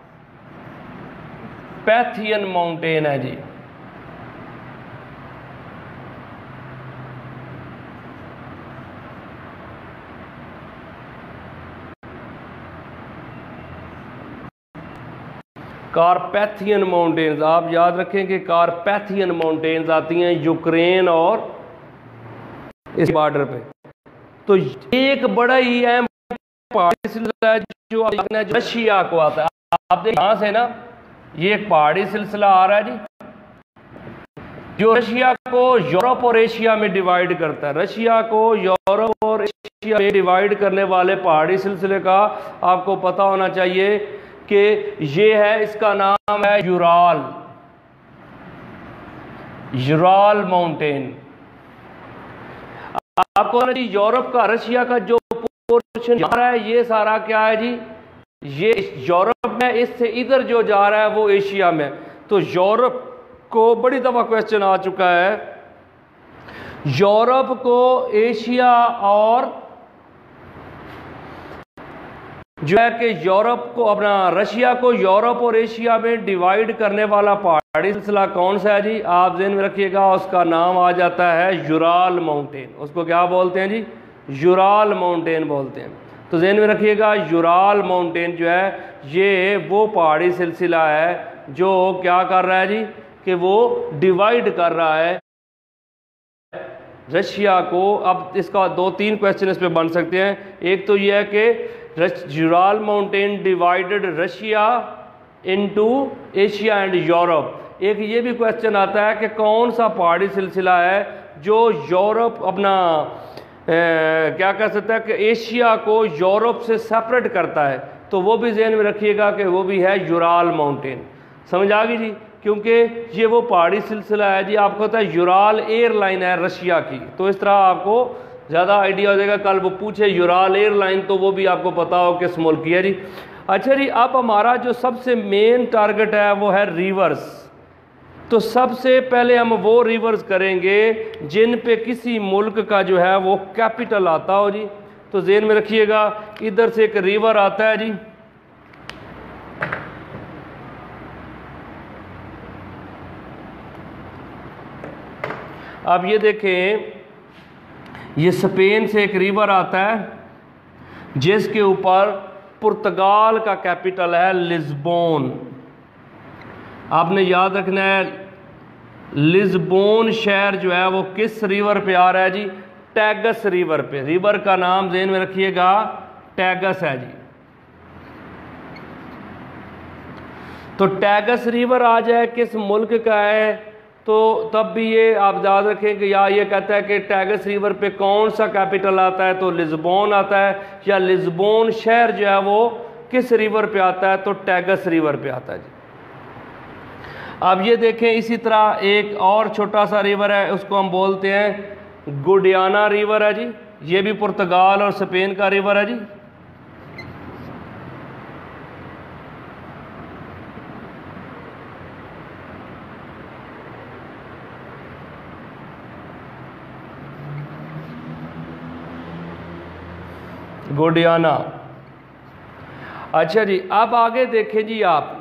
पैथियन माउंटेन है जी। कारपैथियन माउंटेन्स, आप याद रखें कि कारपैथियन माउंटेन्स आती हैं यूक्रेन और इस बॉर्डर पे। तो एक बड़ा ही अहम पहाड़ी सिलसिला है जो रशिया को आता है। आप देखिए यहाँ से ना ये एक पहाड़ी सिलसिला आ रहा है जी, जो रशिया को यूरोप और एशिया में डिवाइड करता है। रशिया को यूरोप और एशिया में डिवाइड करने वाले पहाड़ी सिलसिले का आपको पता होना चाहिए कि ये है, इसका नाम है यूराल, यूराल माउंटेन। आपको यूरोप का रशिया का जो पोर्शन जा रहा है ये सारा क्या है जी? ये यूरोप में, इससे इधर जो जा रहा है वो एशिया में। तो यूरोप को बड़ी दफा क्वेश्चन आ चुका है, यूरोप को एशिया और जो है कि यूरोप को अपना रशिया को यूरोप और एशिया में डिवाइड करने वाला पहाड़ी सिलसिला कौन सा है जी? आप ध्यान में रखिएगा, उसका नाम आ जाता है यूराल माउंटेन। उसको क्या बोलते हैं जी? यूराल माउंटेन बोलते हैं। तो ध्यान में रखिएगा, यूराल माउंटेन जो है ये वो पहाड़ी सिलसिला है जो क्या कर रहा है जी? कि वो डिवाइड कर रहा है रशिया को। अब इसका दो तीन क्वेश्चन इस पे बन सकते हैं। एक तो ये है कि Ural mountain divided Russia into Asia and Europe. एक ये भी क्वेश्चन आता है कि कौन सा पहाड़ी सिलसिला है जो यूरोप अपना ए, क्या कह सकता है कि एशिया को यूरोप से सेपरेट करता है। तो वो भी ध्यान में रखिएगा कि वो भी है यूराल माउंटेन। समझ आ गई जी? क्योंकि ये वो पहाड़ी सिलसिला है जी, आपको पता है यूराल एयरलाइन है रशिया की, तो इस तरह आपको ज़्यादा आइडिया हो जाएगा। कल वो पूछे यूराल एयरलाइन तो वो भी आपको पता हो किस मुल्क की है जी। अच्छा जी, अब हमारा जो सबसे मेन टारगेट है वो है रिवर्स। तो सबसे पहले हम वो रिवर्स करेंगे जिन पे किसी मुल्क का जो है वो कैपिटल आता हो जी। तो ज़हन में रखिएगा, इधर से एक रिवर आता है जी, अब ये देखें, ये स्पेन से एक रिवर आता है जिसके ऊपर पुर्तगाल का कैपिटल है लिस्बोन। आपने याद रखना है, लिस्बोन शहर जो है वो किस रिवर पे आ रहा है जी? टैगस रिवर पे। रिवर का नाम ध्यान में रखिएगा, टैगस है जी। तो टैगस रिवर आ जाए किस मुल्क का है, तो तब भी ये आप याद रखें कि या ये कहता है कि टैगस रिवर पे कौन सा कैपिटल आता है, तो लिस्बोन आता है। या लिस्बोन शहर जो है वो किस रिवर पे आता है, तो टैगस रिवर पे आता है जी। अब ये देखें, इसी तरह एक और छोटा सा रिवर है, उसको हम बोलते हैं गुडियाना रिवर है जी। ये भी पुर्तगाल और स्पेन का रिवर है जी। गुडियाना। अच्छा जी, अब आगे देखें जी, आप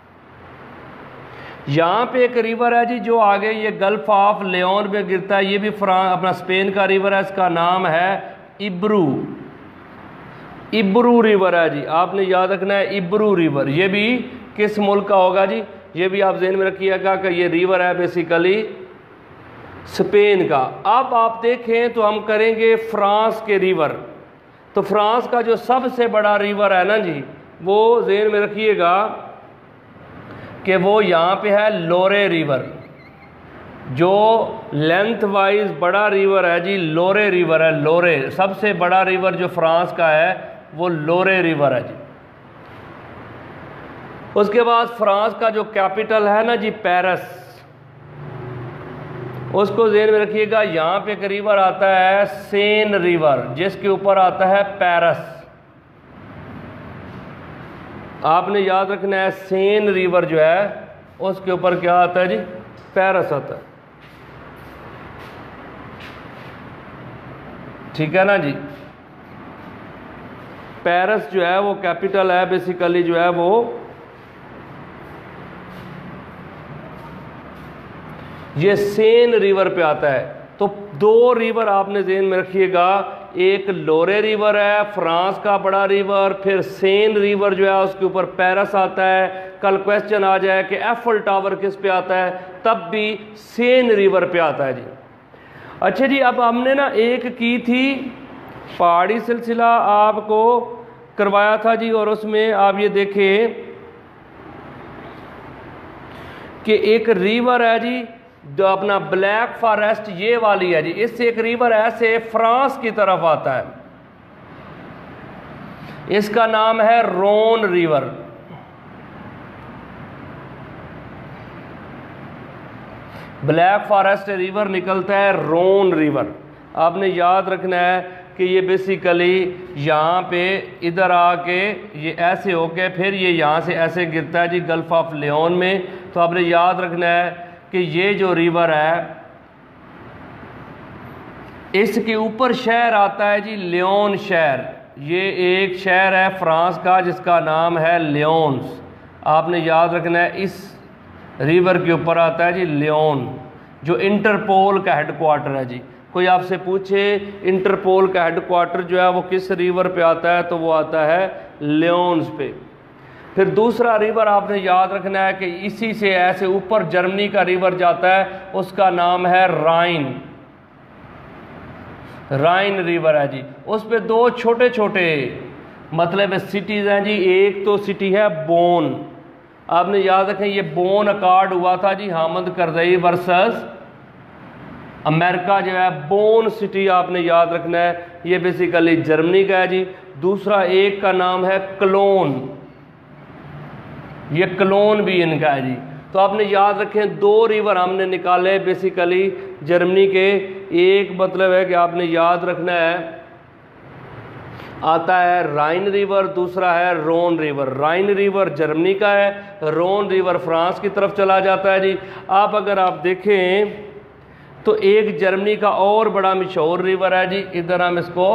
यहाँ पे एक रिवर है जी जो आगे ये गल्फ ऑफ लियोन में गिरता है। ये भी फ्रांस अपना स्पेन का रिवर है, इसका नाम है इब्रू। इब्रू रिवर है जी, आपने याद रखना है इब्रू रिवर। ये भी किस मुल्क का होगा जी? ये भी आप ध्यान में रखिएगा कि ये रिवर है बेसिकली स्पेन का। अब आप देखें तो हम करेंगे फ्रांस के रिवर। तो फ्रांस का जो सबसे बड़ा रिवर है ना जी, वो ज़हन में रखिएगा कि वो यहाँ पे है लोरे रिवर। जो लेंथ वाइज बड़ा रिवर है जी लोरे रिवर है। लोरे सबसे बड़ा रिवर जो फ्रांस का है वो लोरे रिवर है जी। उसके बाद फ्रांस का जो कैपिटल है ना जी पेरिस, उसको ज़हन में रखिएगा। यहाँ पे एक रिवर आता है सेन रिवर, जिसके ऊपर आता है पेरिस। आपने याद रखना है सेन रिवर जो है उसके ऊपर क्या आता है जी, पेरिस आता है। ठीक है ना जी। पेरिस जो है वो कैपिटल है, बेसिकली जो है वो ये सेन रिवर पे आता है। तो दो रिवर आपने ज़हन में रखिएगा, एक लोरे रिवर है फ्रांस का बड़ा रिवर, फिर सेन रिवर जो है उसके ऊपर पेरिस आता है। कल क्वेश्चन आ जाए कि एफल टावर किस पे आता है, तब भी सेन रिवर पे आता है जी। अच्छा जी, अब हमने ना एक की थी पहाड़ी सिलसिला आपको करवाया था जी, और उसमें आप ये देखें कि एक रिवर है जी जो अपना ब्लैक फॉरेस्ट ये वाली है जी, इससे एक रिवर ऐसे फ्रांस की तरफ आता है, इसका नाम है Rhone river. Black forest river निकलता है रोन रिवर। आपने याद रखना है कि ये बेसिकली यहाँ पे इधर आके ये ऐसे होके फिर ये यहाँ से ऐसे गिरता है जी गल्फ ऑफ लियोन में। तो आपने याद रखना है कि ये जो रिवर है इसके ऊपर शहर आता है जी लियोन शहर। ये एक शहर है फ्रांस का जिसका नाम है लियोन्स। आपने याद रखना है इस रिवर के ऊपर आता है जी लियोन, जो इंटरपोल का हेडक्वार्टर है जी। कोई आपसे पूछे इंटरपोल का हेडक्वार्टर जो है वो किस रिवर पे आता है, तो वो आता है लियोन्स पे। फिर दूसरा रिवर आपने याद रखना है कि इसी से ऐसे ऊपर जर्मनी का रिवर जाता है, उसका नाम है राइन। राइन रिवर है जी। उस पे दो छोटे छोटे मतलब सिटीज़ हैं जी। एक तो सिटी है बोन। आपने याद रखें ये बोन अकॉर्ड हुआ था जी हामिद करज़ई वर्सेस अमेरिका जो है। बोन सिटी आपने याद रखना है, ये बेसिकली जर्मनी का है जी। दूसरा एक का नाम है क्लोन, ये क्लोन भी इनका है जी। तो आपने याद रखें दो रिवर हमने निकाले बेसिकली जर्मनी के। एक मतलब है कि आपने याद रखना है आता है राइन रिवर, दूसरा है Rhone river. Rhine river Germany का है, रोन रिवर फ्रांस की तरफ चला जाता है जी। आप अगर आप देखें तो एक जर्मनी का और बड़ा मशहूर रिवर है जी, इधर हम इसको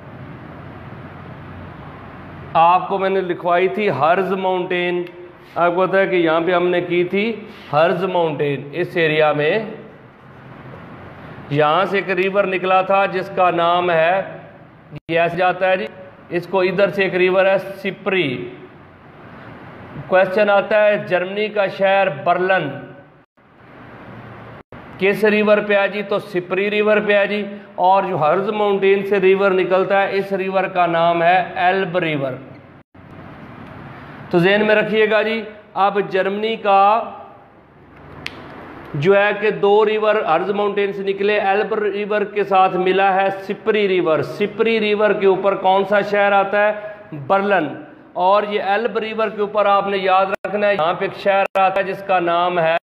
आपको मैंने लिखवाई थी हर्ज माउंटेन। आपको पता है कि यहाँ पे हमने की थी हर्ज माउंटेन। इस एरिया में यहाँ से एक रिवर निकला था जिसका नाम है, ये ऐसे जाता है जी, इसको इधर से एक रिवर है सिप्री। क्वेश्चन आता है जर्मनी का शहर बर्लिन किस रिवर पे है जी, तो सिप्री रिवर पे है जी। और जो हर्ज माउंटेन से रिवर निकलता है इस रिवर का नाम है एल्ब रिवर। तो ज़हन में रखिएगा जी। अब जर्मनी का जो है कि दो रिवर हर्ज माउंटेन से निकले, एल्ब रिवर के साथ मिला है सिप्री रिवर। सिप्री रिवर के ऊपर कौन सा शहर आता है, बर्लिन। और ये एल्ब रिवर के ऊपर आपने याद रखना है यहाँ पे एक शहर आता है जिसका नाम है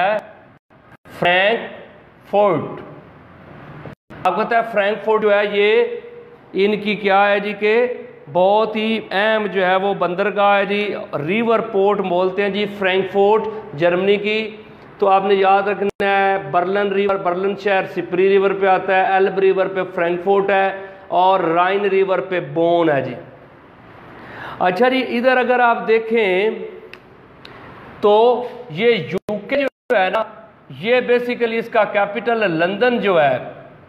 फ्रैंकफर्ट। आपको पता है फ्रैंकफर्ट जो है ये इनकी क्या है जी के बहुत ही अहम जो है वो बंदरगाह है जी। रिवर पोर्ट बोलते हैं जी फ्रैंकफर्ट जर्मनी की। तो आपने याद रखना है बर्लिन रिवर, बर्लिन शहर सिप्री रिवर पे आता है, एल्ब रिवर पे फ्रैंकफर्ट है और राइन रिवर पे बोन है जी। अच्छा जी, इधर अगर आप देखें तो ये यूके जो है ना, ये बेसिकली इसका कैपिटल लंदन जो है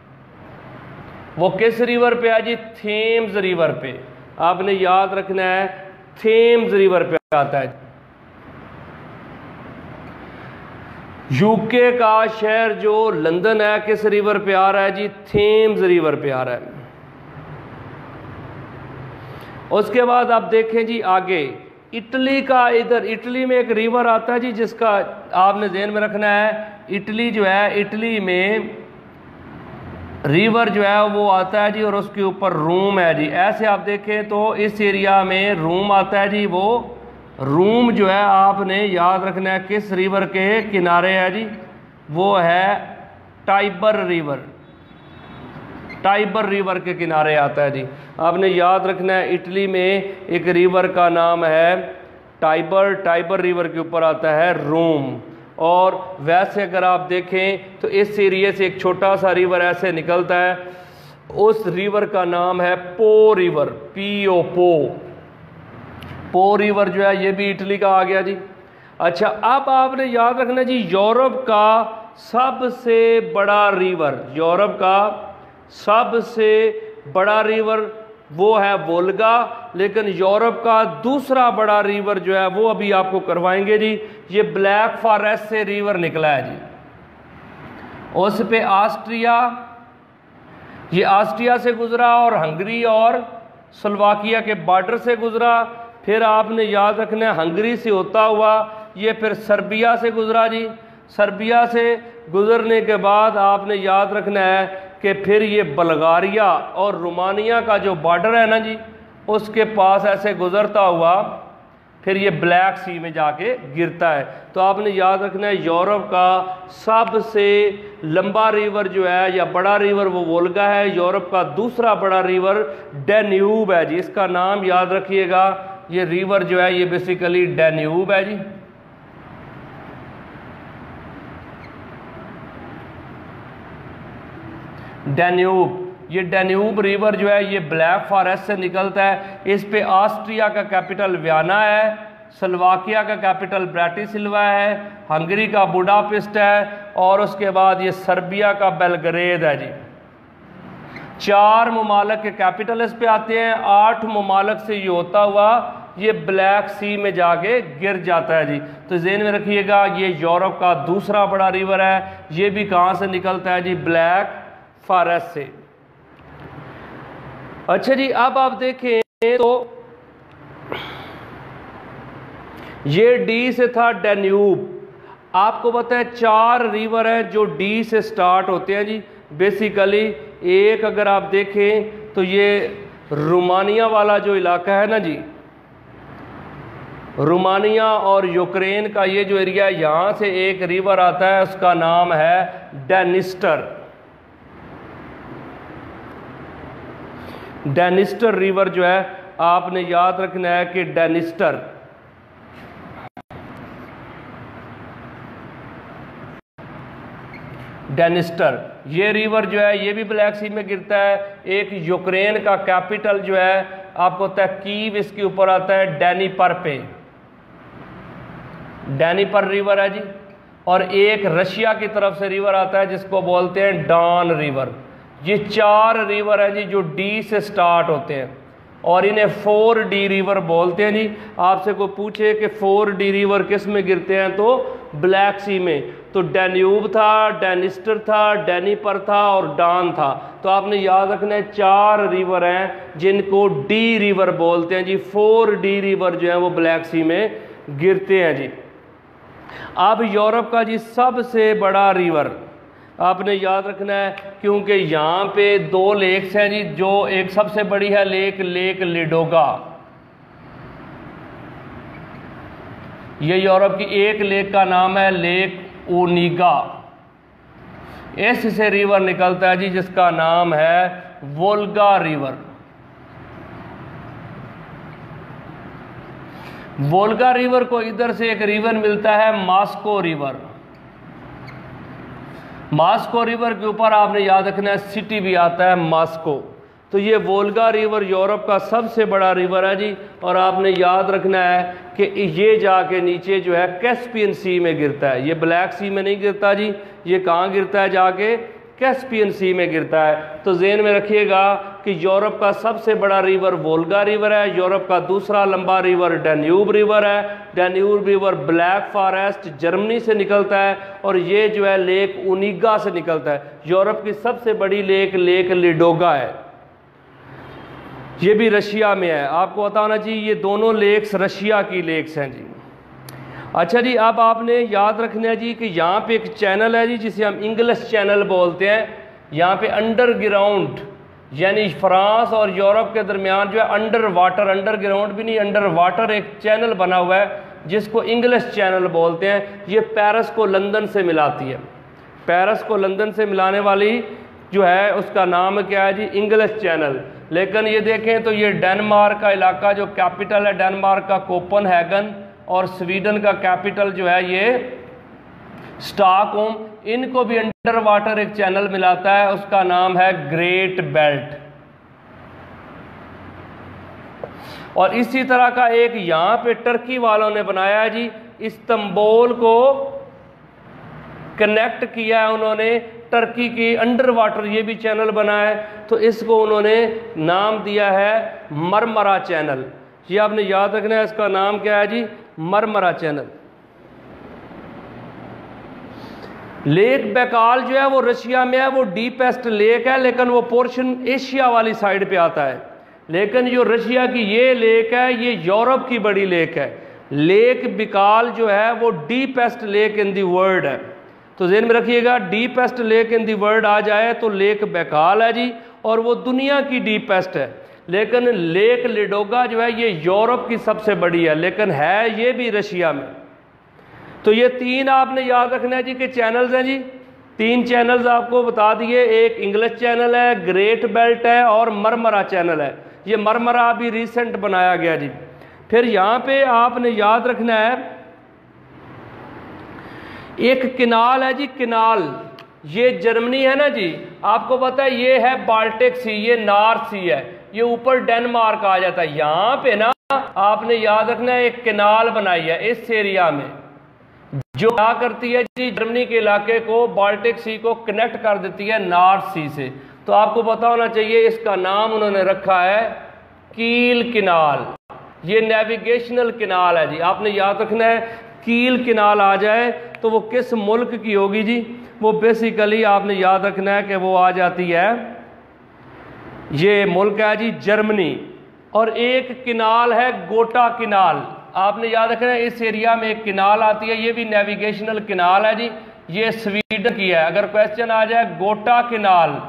वो किस रिवर पे है जी, थेम्स रिवर पे। आपने याद रखना है थेम्स रिवर पे आता है। यूके का शहर जो लंदन है किस रिवर पे आ रहा है जी, थेम्स रिवर पे आ रहा है। उसके बाद आप देखें जी आगे इटली का, इधर इटली में एक रिवर आता है जी जिसका आपने ध्यान में रखना है। इटली जो है, इटली में रिवर जो है वो आता है जी और उसके ऊपर रूम है जी। ऐसे आप देखें तो इस एरिया में रूम आता है जी। वो रूम जो है आपने याद रखना है किस रिवर के किनारे है जी, वो है टाइबर रिवर, टाइबर रिवर के किनारे आता है जी। आपने याद रखना है इटली में एक रिवर का नाम है टाइबर, टाइबर रिवर के ऊपर आता है रोम। और वैसे अगर आप देखें तो इस एरिया से एक छोटा सा रिवर ऐसे निकलता है, उस रिवर का नाम है पो रिवर, पी ओ पो। पो रिवर जो है ये भी इटली का आ गया जी। अच्छा, अब आपने याद रखना जी यूरोप का सबसे बड़ा रिवर, यूरोप का सबसे बड़ा रिवर वो है वोल्गा, लेकिन यूरोप का दूसरा बड़ा रिवर जो है वो अभी आपको करवाएंगे जी। ये ब्लैक फॉरेस्ट से रिवर निकला है जी। उस पे ऑस्ट्रिया, ये ऑस्ट्रिया से गुजरा और हंगरी और स्लोवाकिया के बॉर्डर से गुजरा। फिर आपने याद रखना है हंगरी से होता हुआ ये फिर सर्बिया से गुजरा जी। सर्बिया से गुजरने के बाद आपने याद रखना है कि फिर ये बल्गारिया और रोमानिया का जो बॉर्डर है ना जी, उसके पास ऐसे गुजरता हुआ फिर ये ब्लैक सी में जाके गिरता है। तो आपने याद रखना है यूरोप का सबसे लंबा रिवर जो है या बड़ा रिवर वो वोल्गा है। यूरोप का दूसरा बड़ा रिवर डैन्यूब है जी। इसका नाम याद रखिएगा, ये रिवर जो है ये बेसिकली डैन्यूब है जी। डैन्यूब, ये डैन्यूब रिवर जो है ये ब्लैक फॉरेस्ट से निकलता है। इस पे ऑस्ट्रिया का कैपिटल वियना है, स्लोवाकिया का कैपिटल ब्राटिस्लावा है, हंगरी का बुडापेस्ट है और उसके बाद ये सर्बिया का बेलग्रेड है जी। चार ममालक के कैपिटल इस पे आते हैं। आठ ममालक से ये होता हुआ ये ब्लैक सी में जाके गिर जाता है जी। तो ज़हन में रखिएगा ये यूरोप का दूसरा बड़ा रिवर है। ये भी कहाँ से निकलता है जी, ब्लैक फॉरेस्ट से। अच्छा जी, अब आप देखें तो ये डी से था डैन्यूब। आपको पता है चार रिवर हैं जो डी से स्टार्ट होते हैं जी। बेसिकली एक अगर आप देखें तो ये रोमानिया वाला जो इलाका है ना जी, रोमानिया और यूक्रेन का ये जो एरिया है, यहाँ से एक रिवर आता है उसका नाम है डेनिस्टर। डेनिस्टर रिवर जो है आपने याद रखना है कि डेनिस्टर डेनिस्टर ये रिवर जो है ये भी ब्लैक सी में गिरता है। एक यूक्रेन का कैपिटल जो है आपको पता है कीव, इसके ऊपर आता है डैनीपर पे, डैनीपर रिवर है जी। और एक रशिया की तरफ से रिवर आता है जिसको बोलते हैं डॉन रिवर। ये चार रिवर हैं जी जो डी से स्टार्ट होते हैं और इन्हें फोर डी रिवर बोलते हैं जी। आपसे कोई पूछे कि फोर डी रिवर किस में गिरते हैं तो ब्लैक सी में, तो डैन्यूब था, डेनिस्टर था, डैनीपर था और डॉन था। तो आपने याद रखना है चार रिवर हैं जिनको डी रिवर बोलते हैं जी। फोर डी रिवर जो है वो ब्लैक सी में गिरते हैं जी। अब यूरोप का जी सबसे बड़ा रिवर आपने याद रखना है, क्योंकि यहाँ पे दो लेक्स हैं जी। जो एक सबसे बड़ी है लेक, लेक लिडोगा, ये यूरोप की एक लेक का नाम है लेक ओनिगा। इससे रिवर निकलता है जी जिसका नाम है वोल्गा रिवर। वोल्गा रिवर को इधर से एक रिवर मिलता है मॉस्को रिवर। मॉस्को रिवर के ऊपर आपने याद रखना है सिटी भी आता है मॉस्को। तो ये वोल्गा रिवर यूरोप का सबसे बड़ा रिवर है जी। और आपने याद रखना है कि ये जाके नीचे जो है कैस्पियन सी में गिरता है। ये ब्लैक सी में नहीं गिरता जी, ये कहाँ गिरता है, जाके कैस्पियन सी में गिरता है। तो ज़हन में रखिएगा कि यूरोप का सबसे बड़ा रिवर वोल्गा रिवर है। यूरोप का दूसरा लंबा रिवर डैन्यूब रिवर है। Danube river black forest Germany से निकलता है और ये जो है लेक ओनिगा से निकलता है। यूरोप की सबसे बड़ी लेक लेक लिडोगा है। ये भी रशिया में है। आपको पता होना चाहिए ये दोनों लेक्स रशिया की लेक्स हैं जी। अच्छा जी, अब आपने याद रखना है जी कि यहाँ पे एक चैनल है जी जिसे हम इंग्लिश चैनल बोलते हैं। यहाँ पे अंडरग्राउंड यानी फ्रांस और यूरोप के दरमियान जो है अंडर वाटर, अंडरग्राउंड भी नहीं, अंडर वाटर एक चैनल बना हुआ है जिसको इंग्लिश चैनल बोलते हैं। ये पेरिस को लंदन से मिलाती है। पेरिस को लंदन से मिलाने वाली जो है उसका नाम क्या है जी, इंग्लिश चैनल। लेकिन ये देखें तो ये डेनमार्क का इलाका, जो कैपिटल है डेनमार्क का कोपनहेगन, और स्वीडन का कैपिटल जो है ये स्टॉकहोम, इनको भी अंडर वाटर एक चैनल मिलाता है, उसका नाम है ग्रेट बेल्ट। और इसी तरह का एक यहाँ पे टर्की वालों ने बनाया है जी, इस्तांबुल को कनेक्ट किया है उन्होंने, टर्की की अंडर वाटर ये भी चैनल बना है, तो इसको उन्होंने नाम दिया है मरमरा चैनल। ये आपने याद रखना है, इसका नाम क्या है जी, मरमरा चैनल। लेक बैकाल जो है वो रशिया में है, वो डीपेस्ट लेक है, लेकिन वो पोर्शन एशिया वाली साइड पे आता है। लेकिन जो रशिया की ये लेक है ये यूरोप की बड़ी लेक है। लेक बैकाल जो है वो deepest lake in the world है। तो ज़हन में रखिएगा, deepest lake in the world आ जाए तो लेक बैकाल है जी, और वो दुनिया की डीपेस्ट है। लेकिन लेक लेडोगा जो है ये यूरोप की सबसे बड़ी है, लेकिन है ये भी रशिया में। तो ये तीन आपने याद रखना है जी कि चैनल्स हैं जी, तीन चैनल्स आपको बता दिए। एक इंग्लिश चैनल है, ग्रेट बेल्ट है, और मरमरा चैनल है। ये मरमरा अभी रिसेंट बनाया गया जी। फिर यहाँ पे आपने याद रखना है एक किनाल है जी, किनाल, ये जर्मनी है ना जी, आपको पता है ये है बाल्टिक सी, ये नॉर्थ सी है, ये ऊपर डेनमार्क आ जाता है। यहाँ पे ना आपने याद रखना है एक किनाल बनाई है इस एरिया में, जो क्या करती है जी, जर्मनी के इलाके को बाल्टिक सी को कनेक्ट कर देती है नॉर्थ सी से। तो आपको पता होना चाहिए इसका नाम उन्होंने रखा है कील किनाल। ये नेविगेशनल किनाल है जी, आपने याद रखना है कील किनाल आ जाए तो वो किस मुल्क की होगी जी, वो बेसिकली आपने याद रखना है कि वो आ जाती है, ये मुल्क है जी जर्मनी। और एक किनाल है गोटा किनाल, आपने याद रखना है इस एरिया में एक किनाल आती है, ये भी नेविगेशनल किनाल है जी, ये स्वीडन की है। अगर क्वेश्चन आ जाए गोटा किनाल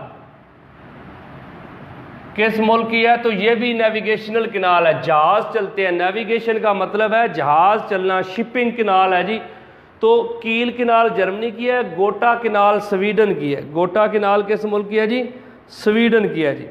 किस मुल्क की है, तो ये भी नेविगेशनल किनाल है, जहाज चलते हैं। नेविगेशन का मतलब है जहाज चलना, शिपिंग किनाल है जी। तो कील किनाल जर्मनी की है, गोटा किनाल स्वीडन की है। गोटा किनाल किस मुल्क की है जी, स्वीडन की है जी।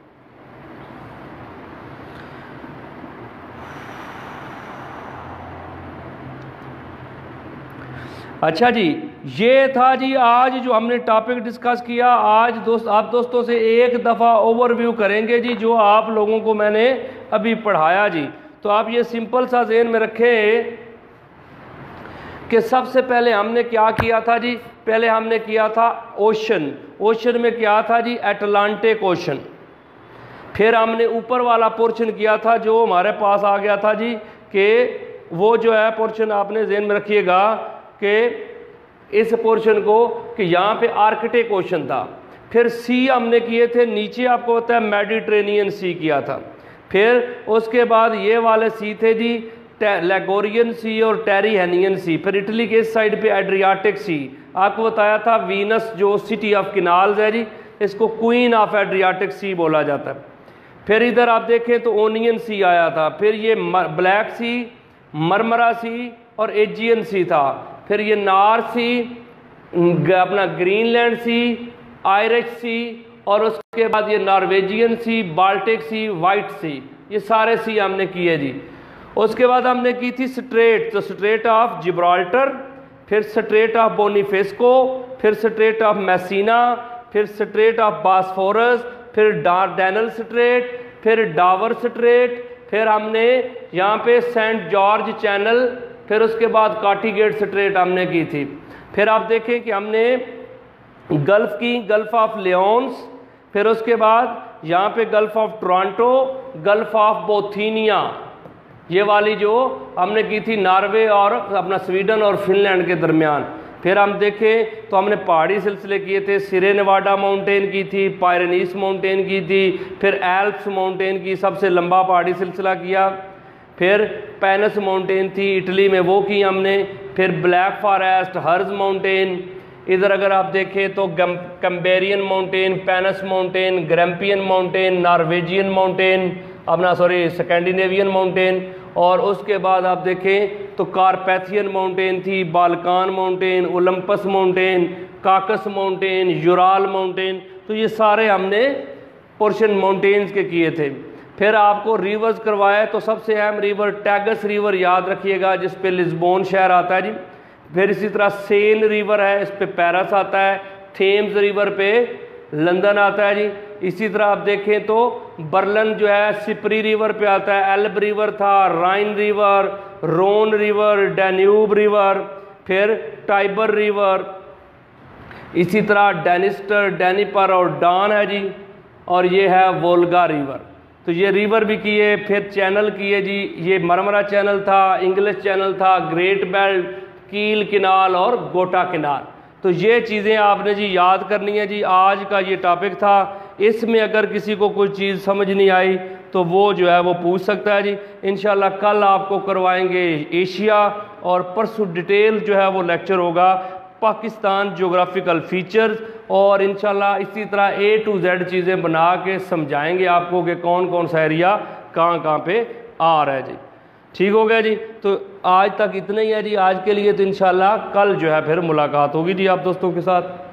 अच्छा जी, ये था जी आज जो हमने टॉपिक डिस्कस किया। आज दोस्त आप दोस्तों से एक दफ़ा ओवरव्यू करेंगे जी जो आप लोगों को मैंने अभी पढ़ाया जी। तो आप ये सिंपल सा ज़हन में रखें कि सबसे पहले हमने क्या किया था जी, पहले हमने किया था ओशन। ओशन में क्या था जी, अटलांटिक ओशन। फिर हमने ऊपर वाला पोर्शन किया था जो हमारे पास आ गया था जी, कि वो जो है पोर्शन आपने ज़हन में रखिएगा कि इस पोर्शन को कि यहाँ पे आर्कटिक ओशन था। फिर सी हमने किए थे नीचे, आपको पता है मेडिटेरेनियन सी किया था। फिर उसके बाद ये वाले सी थे जी लेगोरियन सी और टेरिहेनियन सी। फिर इटली के इस साइड पे एड्रियाटिक सी, आपको बताया था वीनस जो सिटी ऑफ किनाल्स है जी, इसको क्वीन ऑफ एड्रियाटिक सी बोला जाता है। फिर इधर आप देखें तो ओनियन सी आया था। फिर ये ब्लैक सी, मरमरा सी और एजियन सी था। फिर ये नॉर्थ सी, अपना ग्रीनलैंड सी, आयरिश सी, और उसके बाद ये Norwegian sea, Baltic sea, white sea, ये सारे सी हमने किए जी। उसके बाद हमने की थी स्ट्रेट, तो स्ट्रेट ऑफ जिब्राल्टर, फिर स्ट्रेट ऑफ बोनीफेस्को, फिर स्ट्रेट ऑफ मैसीना, फिर स्ट्रेट ऑफ बास्फोरस, फिर डार्डेनल स्ट्रेट, फिर डावर स्ट्रेट, फिर हमने यहाँ पे सेंट जॉर्ज चैनल, फिर उसके बाद काटीगेट स्ट्रेट हमने की थी। फिर आप देखें कि हमने गल्फ की, गल्फ ऑफ लियोन्स, फिर उसके बाद यहाँ पे gulf of Toronto, gulf of Bothnia, ये वाली जो हमने की थी नॉर्वे और अपना स्वीडन और फिनलैंड के दरमियान। फिर हम देखें तो हमने पहाड़ी सिलसिले किए थे, सिरे नेवाडा माउंटेन की थी, पायरेनीस माउंटेन की थी, फिर एल्प्स माउंटेन की सबसे लंबा पहाड़ी सिलसिला किया, फिर पैनस माउंटेन थी इटली में, वो की हमने, फिर ब्लैक फॉरेस्ट, हर्ज माउंटेन। इधर अगर आप देखें तो Cambrian mountain, Pennines mountain, Grampian mountain, Norwegian mountain, अपना सॉरी स्कैंडिनेवियन माउंटेन, और उसके बाद आप देखें तो कारपैथियन माउंटेन थी, Balkan mountain, Olympus mountain, Caucasus mountain, Ural mountain. तो ये सारे हमने पोर्शन माउंटेन्स के किए थे। फिर आपको रिवर्स करवाया तो सबसे अहम रिवर टैगस रिवर याद रखिएगा, जिस पे लिस्बोन शहर आता है जी। फिर इसी तरह सेन रिवर है, इस पे पेरिस आता है। थेम्स रिवर पे लंदन आता है जी। इसी तरह आप देखें तो बर्लन जो है सिपरी रिवर पे आता है, एल्ब रिवर था, Rhine river, Rhone river, Danube river, फिर टाइबर रिवर, इसी तरह डेनिस्टर, डेनिपर और डॉन है जी, और ये है वोल्गा रिवर। तो ये रिवर भी किए। फिर चैनल किए जी, ये मरमरा चैनल था, इंग्लिश चैनल था, ग्रेट बेल्ट, कील किनाल और गोटा किनाल। तो ये चीज़ें आपने जी याद करनी है जी। आज का ये टॉपिक था, इसमें अगर किसी को कोई चीज़ समझ नहीं आई तो वो जो है वो पूछ सकता है जी। इंशाल्लाह कल आपको करवाएंगे एशिया, और परसों डिटेल जो है वो लेक्चर होगा पाकिस्तान ज्योग्राफिकल फीचर्स, और इंशाल्लाह इसी तरह ए टू जेड चीज़ें बना के समझाएंगे आपको कि कौन कौन सा एरिया कहाँ कहाँ पे आ रहा है जी। ठीक हो गया जी। तो आज तक इतना ही है जी आज के लिए। तो इंशाल्लाह कल जो है फिर मुलाकात होगी जी आप दोस्तों के साथ।